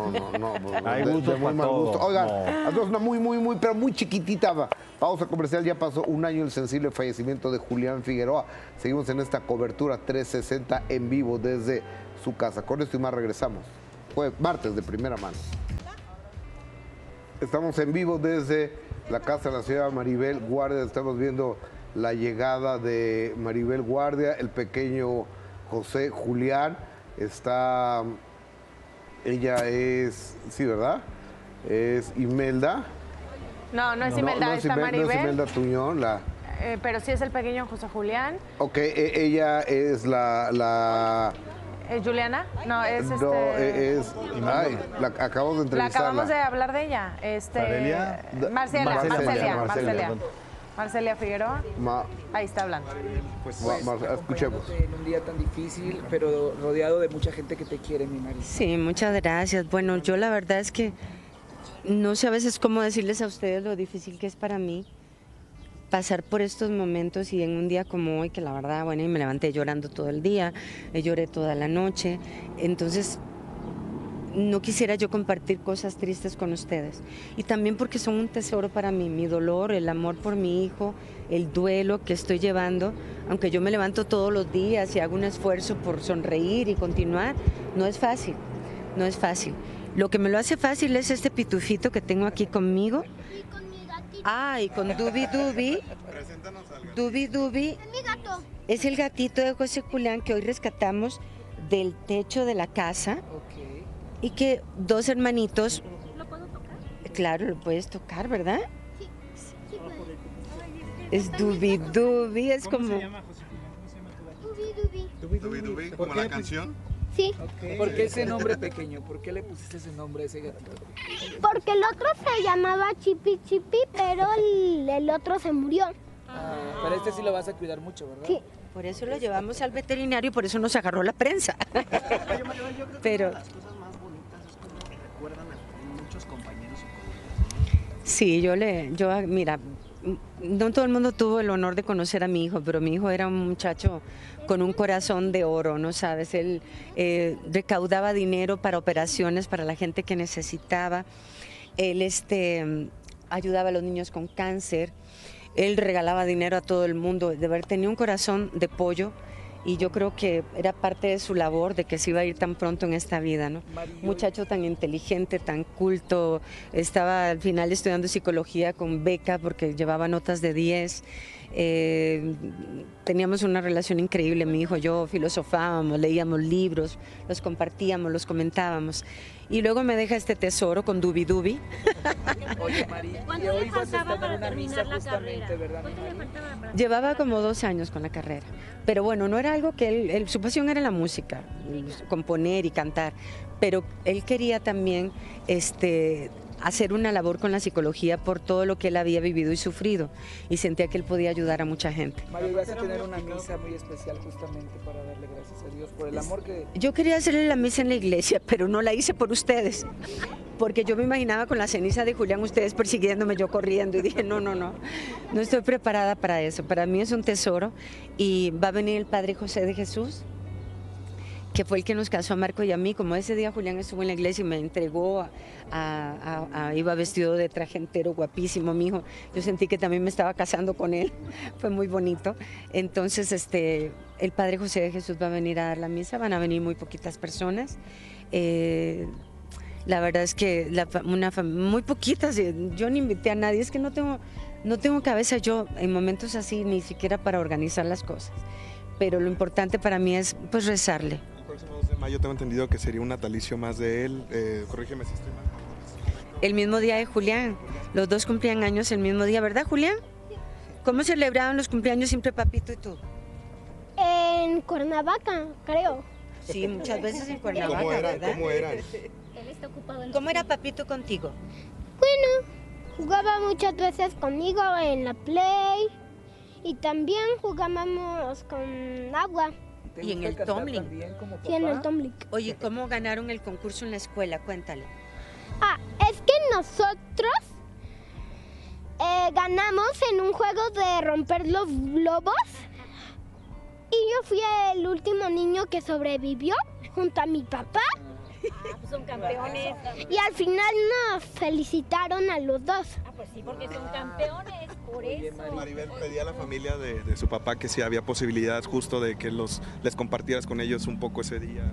Hay gusto muy mal gusto. Oigan, una muy chiquitita pausa comercial. Ya pasó un año el sensible fallecimiento de Julián Figueroa. Seguimos en esta cobertura 360 en vivo desde su casa. Con esto y más regresamos. Fue martes de primera mano. Estamos en vivo desde la casa de la señora Maribel Guardia. Estamos viendo la llegada de Maribel Guardia, el pequeño José Julián. Ella es, sí, ¿verdad? Es Imelda. No es Imelda, está Maribel. No es Imelda Tuñón, pero sí es el pequeño José Julián. Ok, ella es la... ¿Es Juliana? No, es acabamos de entrevistarla. Acabamos de hablar de ella. Marcelia Figueroa. Ahí está hablando. Escuchemos. En un día tan difícil, pero rodeado de mucha gente que te quiere, mi Mari. Sí, muchas gracias. Bueno, yo la verdad es que no sé a veces cómo decirles a ustedes lo difícil que es para mí pasar por estos momentos, y en un día como hoy, que la verdad, bueno, y me levanté llorando todo el día, lloré toda la noche. Entonces, no quisiera yo compartir cosas tristes con ustedes. Y también porque son un tesoro para mí, mi dolor, el amor por mi hijo, el duelo que estoy llevando. Aunque yo me levanto todos los días y hago un esfuerzo por sonreír y continuar, no es fácil, no es fácil. Lo que me lo hace fácil es este pitufito que tengo aquí conmigo. Y con Dubi Dubi. Dubi Dubi es el gatito de José Julián que hoy rescatamos del techo de la casa. Y que dos hermanitos... ¿Lo puedo tocar? Claro, lo puedes tocar, ¿verdad? Sí. Es Dubi Dubi, es como... ¿Cómo se llama, José Julián? ¿Cómo se llama tu gatito? Dubi Dubi, ¿como la canción? Sí. ¿Por qué ese nombre pequeño? ¿Por qué le pusiste ese nombre a ese gatito? Porque el otro se llamaba Chipi Chipi, pero el otro se murió. Pero este sí lo vas a cuidar mucho, ¿verdad? Sí. Por eso lo llevamos al veterinario y por eso nos agarró la prensa. Pero... Las cosas más bonitas es como recuerdan a muchos compañeros y Sí, mira, no todo el mundo tuvo el honor de conocer a mi hijo, pero mi hijo era un muchacho con un corazón de oro, ¿no sabes? Él recaudaba dinero para operaciones para la gente que necesitaba. Él ayudaba a los niños con cáncer. Él regalaba dinero a todo el mundo. De verdad, tenía un corazón de pollo y yo creo que era parte de su labor, de que se iba a ir tan pronto en esta vida, ¿no? Muchacho tan inteligente, tan culto, estaba al final estudiando psicología con beca porque llevaba notas de 10. Teníamos una relación increíble, mi hijo y yo, filosofábamos, leíamos libros, los compartíamos, los comentábamos. Y luego me deja este tesoro con Dubi Dubi. Oye, María, y hoy vas a estar en una misa justamente, ¿verdad, María? Llevaba como 2 años con la carrera, pero bueno, no era algo que él su pasión era la música, componer y cantar, pero él quería también hacer una labor con la psicología por todo lo que él había vivido y sufrido, y sentía que él podía ayudar a mucha gente. María, vas a tener una misa muy especial justamente para darle gracias a Dios por el amor que... Yo quería hacerle la misa en la iglesia, pero no la hice por ustedes, porque yo me imaginaba con la ceniza de Julián ustedes persiguiéndome, yo corriendo, y dije, no estoy preparada para eso. Para mí es un tesoro, y va a venir el Padre José de Jesús, que fue el que nos casó a Marco y a mí. Como ese día Julián estuvo en la iglesia y me entregó, iba vestido de traje entero, guapísimo, mi hijo. Yo sentí que también me estaba casando con él, fue muy bonito. Entonces, el Padre José de Jesús va a venir a dar la misa, van a venir muy poquitas personas. La verdad es que muy poquitas, yo no invité a nadie, es que no tengo cabeza yo en momentos así, ni siquiera para organizar las cosas. Pero lo importante para mí es pues rezarle. El próximo 2 de mayo tengo entendido que sería un natalicio más de él, corrígeme si estoy mal. El mismo día de Julián, los dos cumplían años el mismo día, ¿verdad, Julián? ¿Cómo celebraban los cumpleaños siempre Papito y tú? En Cuernavaca, creo. Sí, muchas veces en Cuernavaca, ¿verdad? ¿Cómo eran? ¿Cómo era Papito contigo? Bueno, jugaba muchas veces conmigo en la Play. Y también jugábamos con agua. ¿Y en el tumbling? Sí, en el tumbling. Oye, ¿cómo ganaron el concurso en la escuela? Cuéntale. Es que nosotros ganamos en un juego de romper los globos. Y yo fui el último niño que sobrevivió junto a mi papá. Pues son campeones. Y al final nos felicitaron a los dos. Pues sí, porque son campeones, por eso. Maribel, pedía a la familia de su papá que si había posibilidad justo de que les compartieras con ellos un poco ese día.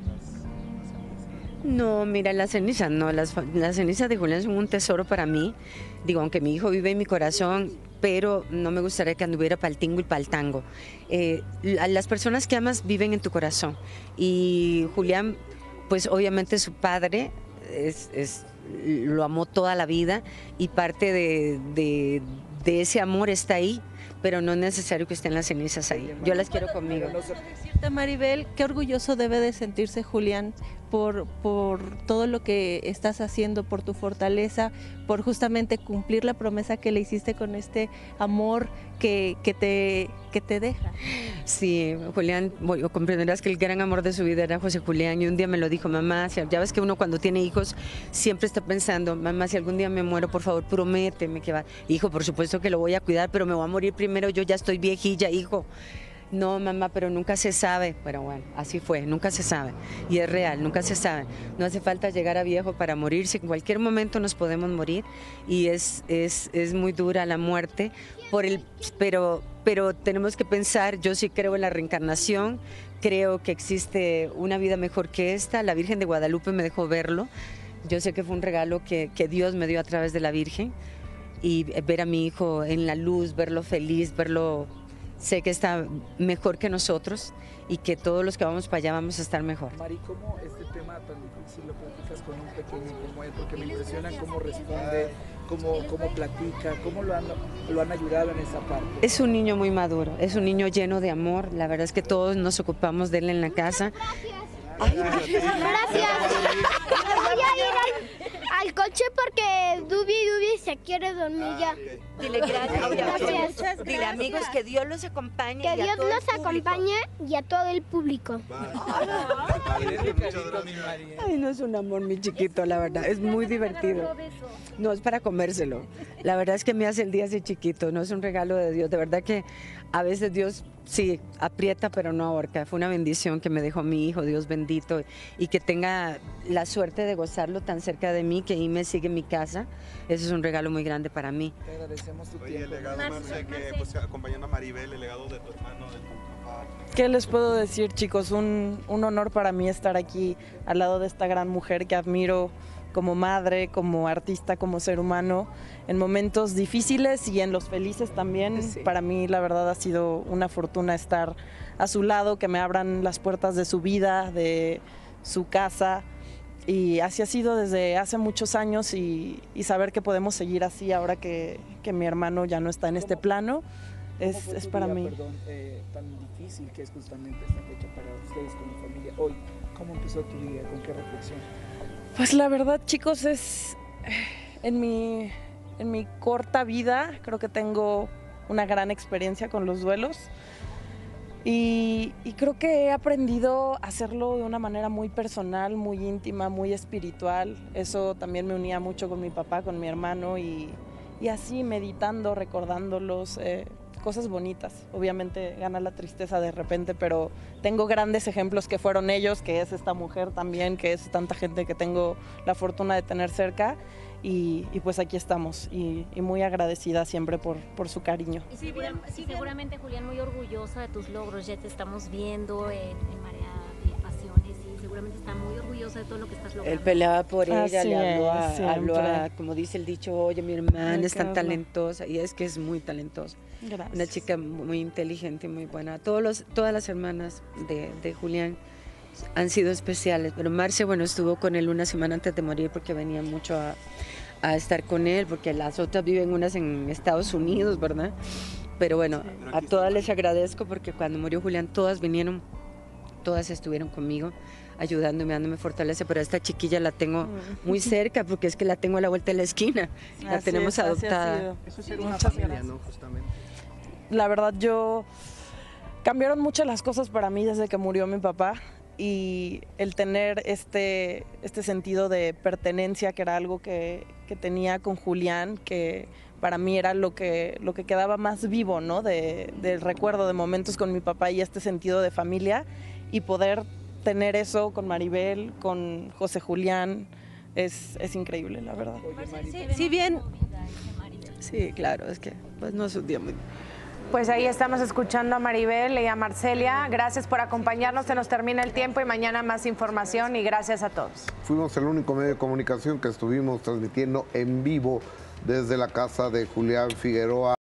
No, mira, las cenizas no, las cenizas de Julián son un tesoro para mí. Digo, aunque mi hijo vive en mi corazón, pero no me gustaría que anduviera para el tingo y para el tango. Las personas que amas viven en tu corazón. Y Julián, pues obviamente su padre lo amó toda la vida y parte de ese amor está ahí, pero no es necesario que estén las cenizas ahí. Yo las quiero conmigo. Decirte, Maribel, qué orgulloso debe de sentirse Julián por todo lo que estás haciendo, por tu fortaleza, por justamente cumplir la promesa que le hiciste con este amor que te deja. Sí, Julián, comprenderás que el gran amor de su vida era José Julián, y un día me lo dijo, mamá, ya ves que uno cuando tiene hijos siempre está pensando, mamá, si algún día me muero, por favor, prométeme que va. Hijo, por supuesto que lo voy a cuidar, pero me voy a morir primero, yo ya estoy viejilla, hijo. No, mamá, pero nunca se sabe. Pero bueno, así fue, nunca se sabe. Y es real, nunca se sabe. No hace falta llegar a viejo para morirse. En cualquier momento nos podemos morir. Y es muy dura la muerte. Pero tenemos que pensar, yo sí creo en la reencarnación. Creo que existe una vida mejor que esta. La Virgen de Guadalupe me dejó verlo. Yo sé que fue un regalo que Dios me dio a través de la Virgen. Y ver a mi hijo en la luz, verlo feliz, verlo... Sé que está mejor que nosotros y que todos los que vamos para allá vamos a estar mejor. Mari, ¿cómo este tema tan difícil lo platicas con un pequeño como él? Porque me impresiona cómo responde, cómo platica, cómo lo han ayudado en esa parte. Es un niño muy maduro, es un niño lleno de amor. La verdad es que todos nos ocupamos de él en la casa. Gracias. Voy a ir al coche porque Dubi se quiere dormir ya. Dile gracias. Gracias. Dile, amigos, que Dios los acompañe. Que Dios los acompañe y a todo el público. Ay, no, es un amor mi chiquito, la verdad. Es muy divertido. No es para comérselo. La verdad es que me hace el día ese chiquito. No es un regalo de Dios. De verdad que a veces Dios sí aprieta, pero no ahorca. Fue una bendición que me dejó mi hijo, Dios bendito, y que tenga la suerte de gozarlo tan cerca de mí, que ahí me sigue en mi casa. Eso es un regalo muy grande para mí. Te agradecemos tu tiempo. Oye, el legado, Marce, que pues, acompañando a Maribel, el legado de tu hermano, de tu papá. ¿Qué les puedo decir, chicos? Un honor para mí estar aquí al lado de esta gran mujer que admiro como madre, como artista, como ser humano, en momentos difíciles y en los felices también. Sí. Para mí, la verdad, ha sido una fortuna estar a su lado, que me abran las puertas de su vida, de su casa. Y así ha sido desde hace muchos años y saber que podemos seguir así ahora que mi hermano ya no está en este plano. Es para mí. Perdón, tan difícil que es justamente esta fecha para ustedes como familia. Hoy, ¿cómo empezó tu día? ¿Con qué reflexión? Pues la verdad, chicos, es en mi corta vida creo que tengo una gran experiencia con los duelos y creo que he aprendido a hacerlo de una manera muy personal, muy íntima, muy espiritual. Eso también me unía mucho con mi papá, con mi hermano y así meditando, recordándolos. Cosas bonitas. Obviamente gana la tristeza de repente, pero tengo grandes ejemplos que fueron ellos, que es esta mujer también, que es tanta gente que tengo la fortuna de tener cerca y pues aquí estamos y muy agradecida siempre por su cariño. Y seguramente, Julián, muy orgullosa de tus logros, ya te estamos viendo en Marea de Pasiones y seguramente está muy orgullosa de todo lo que estás logrando. Él peleaba por ella, Así le habló siempre. a, como dice el dicho, oye, mi hermana es tan talentosa, y es que es muy talentosa. Gracias. Una chica muy inteligente y muy buena. Todas las hermanas de Julián han sido especiales, pero Marce, bueno, estuvo con él una semana antes de morir porque venía mucho a estar con él, porque las otras viven unas en Estados Unidos, ¿verdad? Pero bueno, a todas les agradezco porque cuando murió Julián todas vinieron, todas estuvieron conmigo ayudándome, dándome fortaleza, pero a esta chiquilla la tengo muy cerca porque es que la tengo a la vuelta de la esquina, la tenemos adoptada. Eso es ser una familia, ¿no? Justamente. La verdad, cambiaron muchas las cosas para mí desde que murió mi papá y el tener este sentido de pertenencia, que era algo que tenía con Julián, que para mí era lo que quedaba más vivo, ¿no? Del recuerdo de momentos con mi papá y este sentido de familia, y poder tener eso con Maribel, con José Julián, es increíble, la verdad. Sí, bien. Sí, claro, es que pues no es un día muy... Pues ahí estamos escuchando a Maribel y a Marcelia. Gracias por acompañarnos, se nos termina el tiempo y mañana más información y gracias a todos. Fuimos el único medio de comunicación que estuvimos transmitiendo en vivo desde la casa de Julián Figueroa.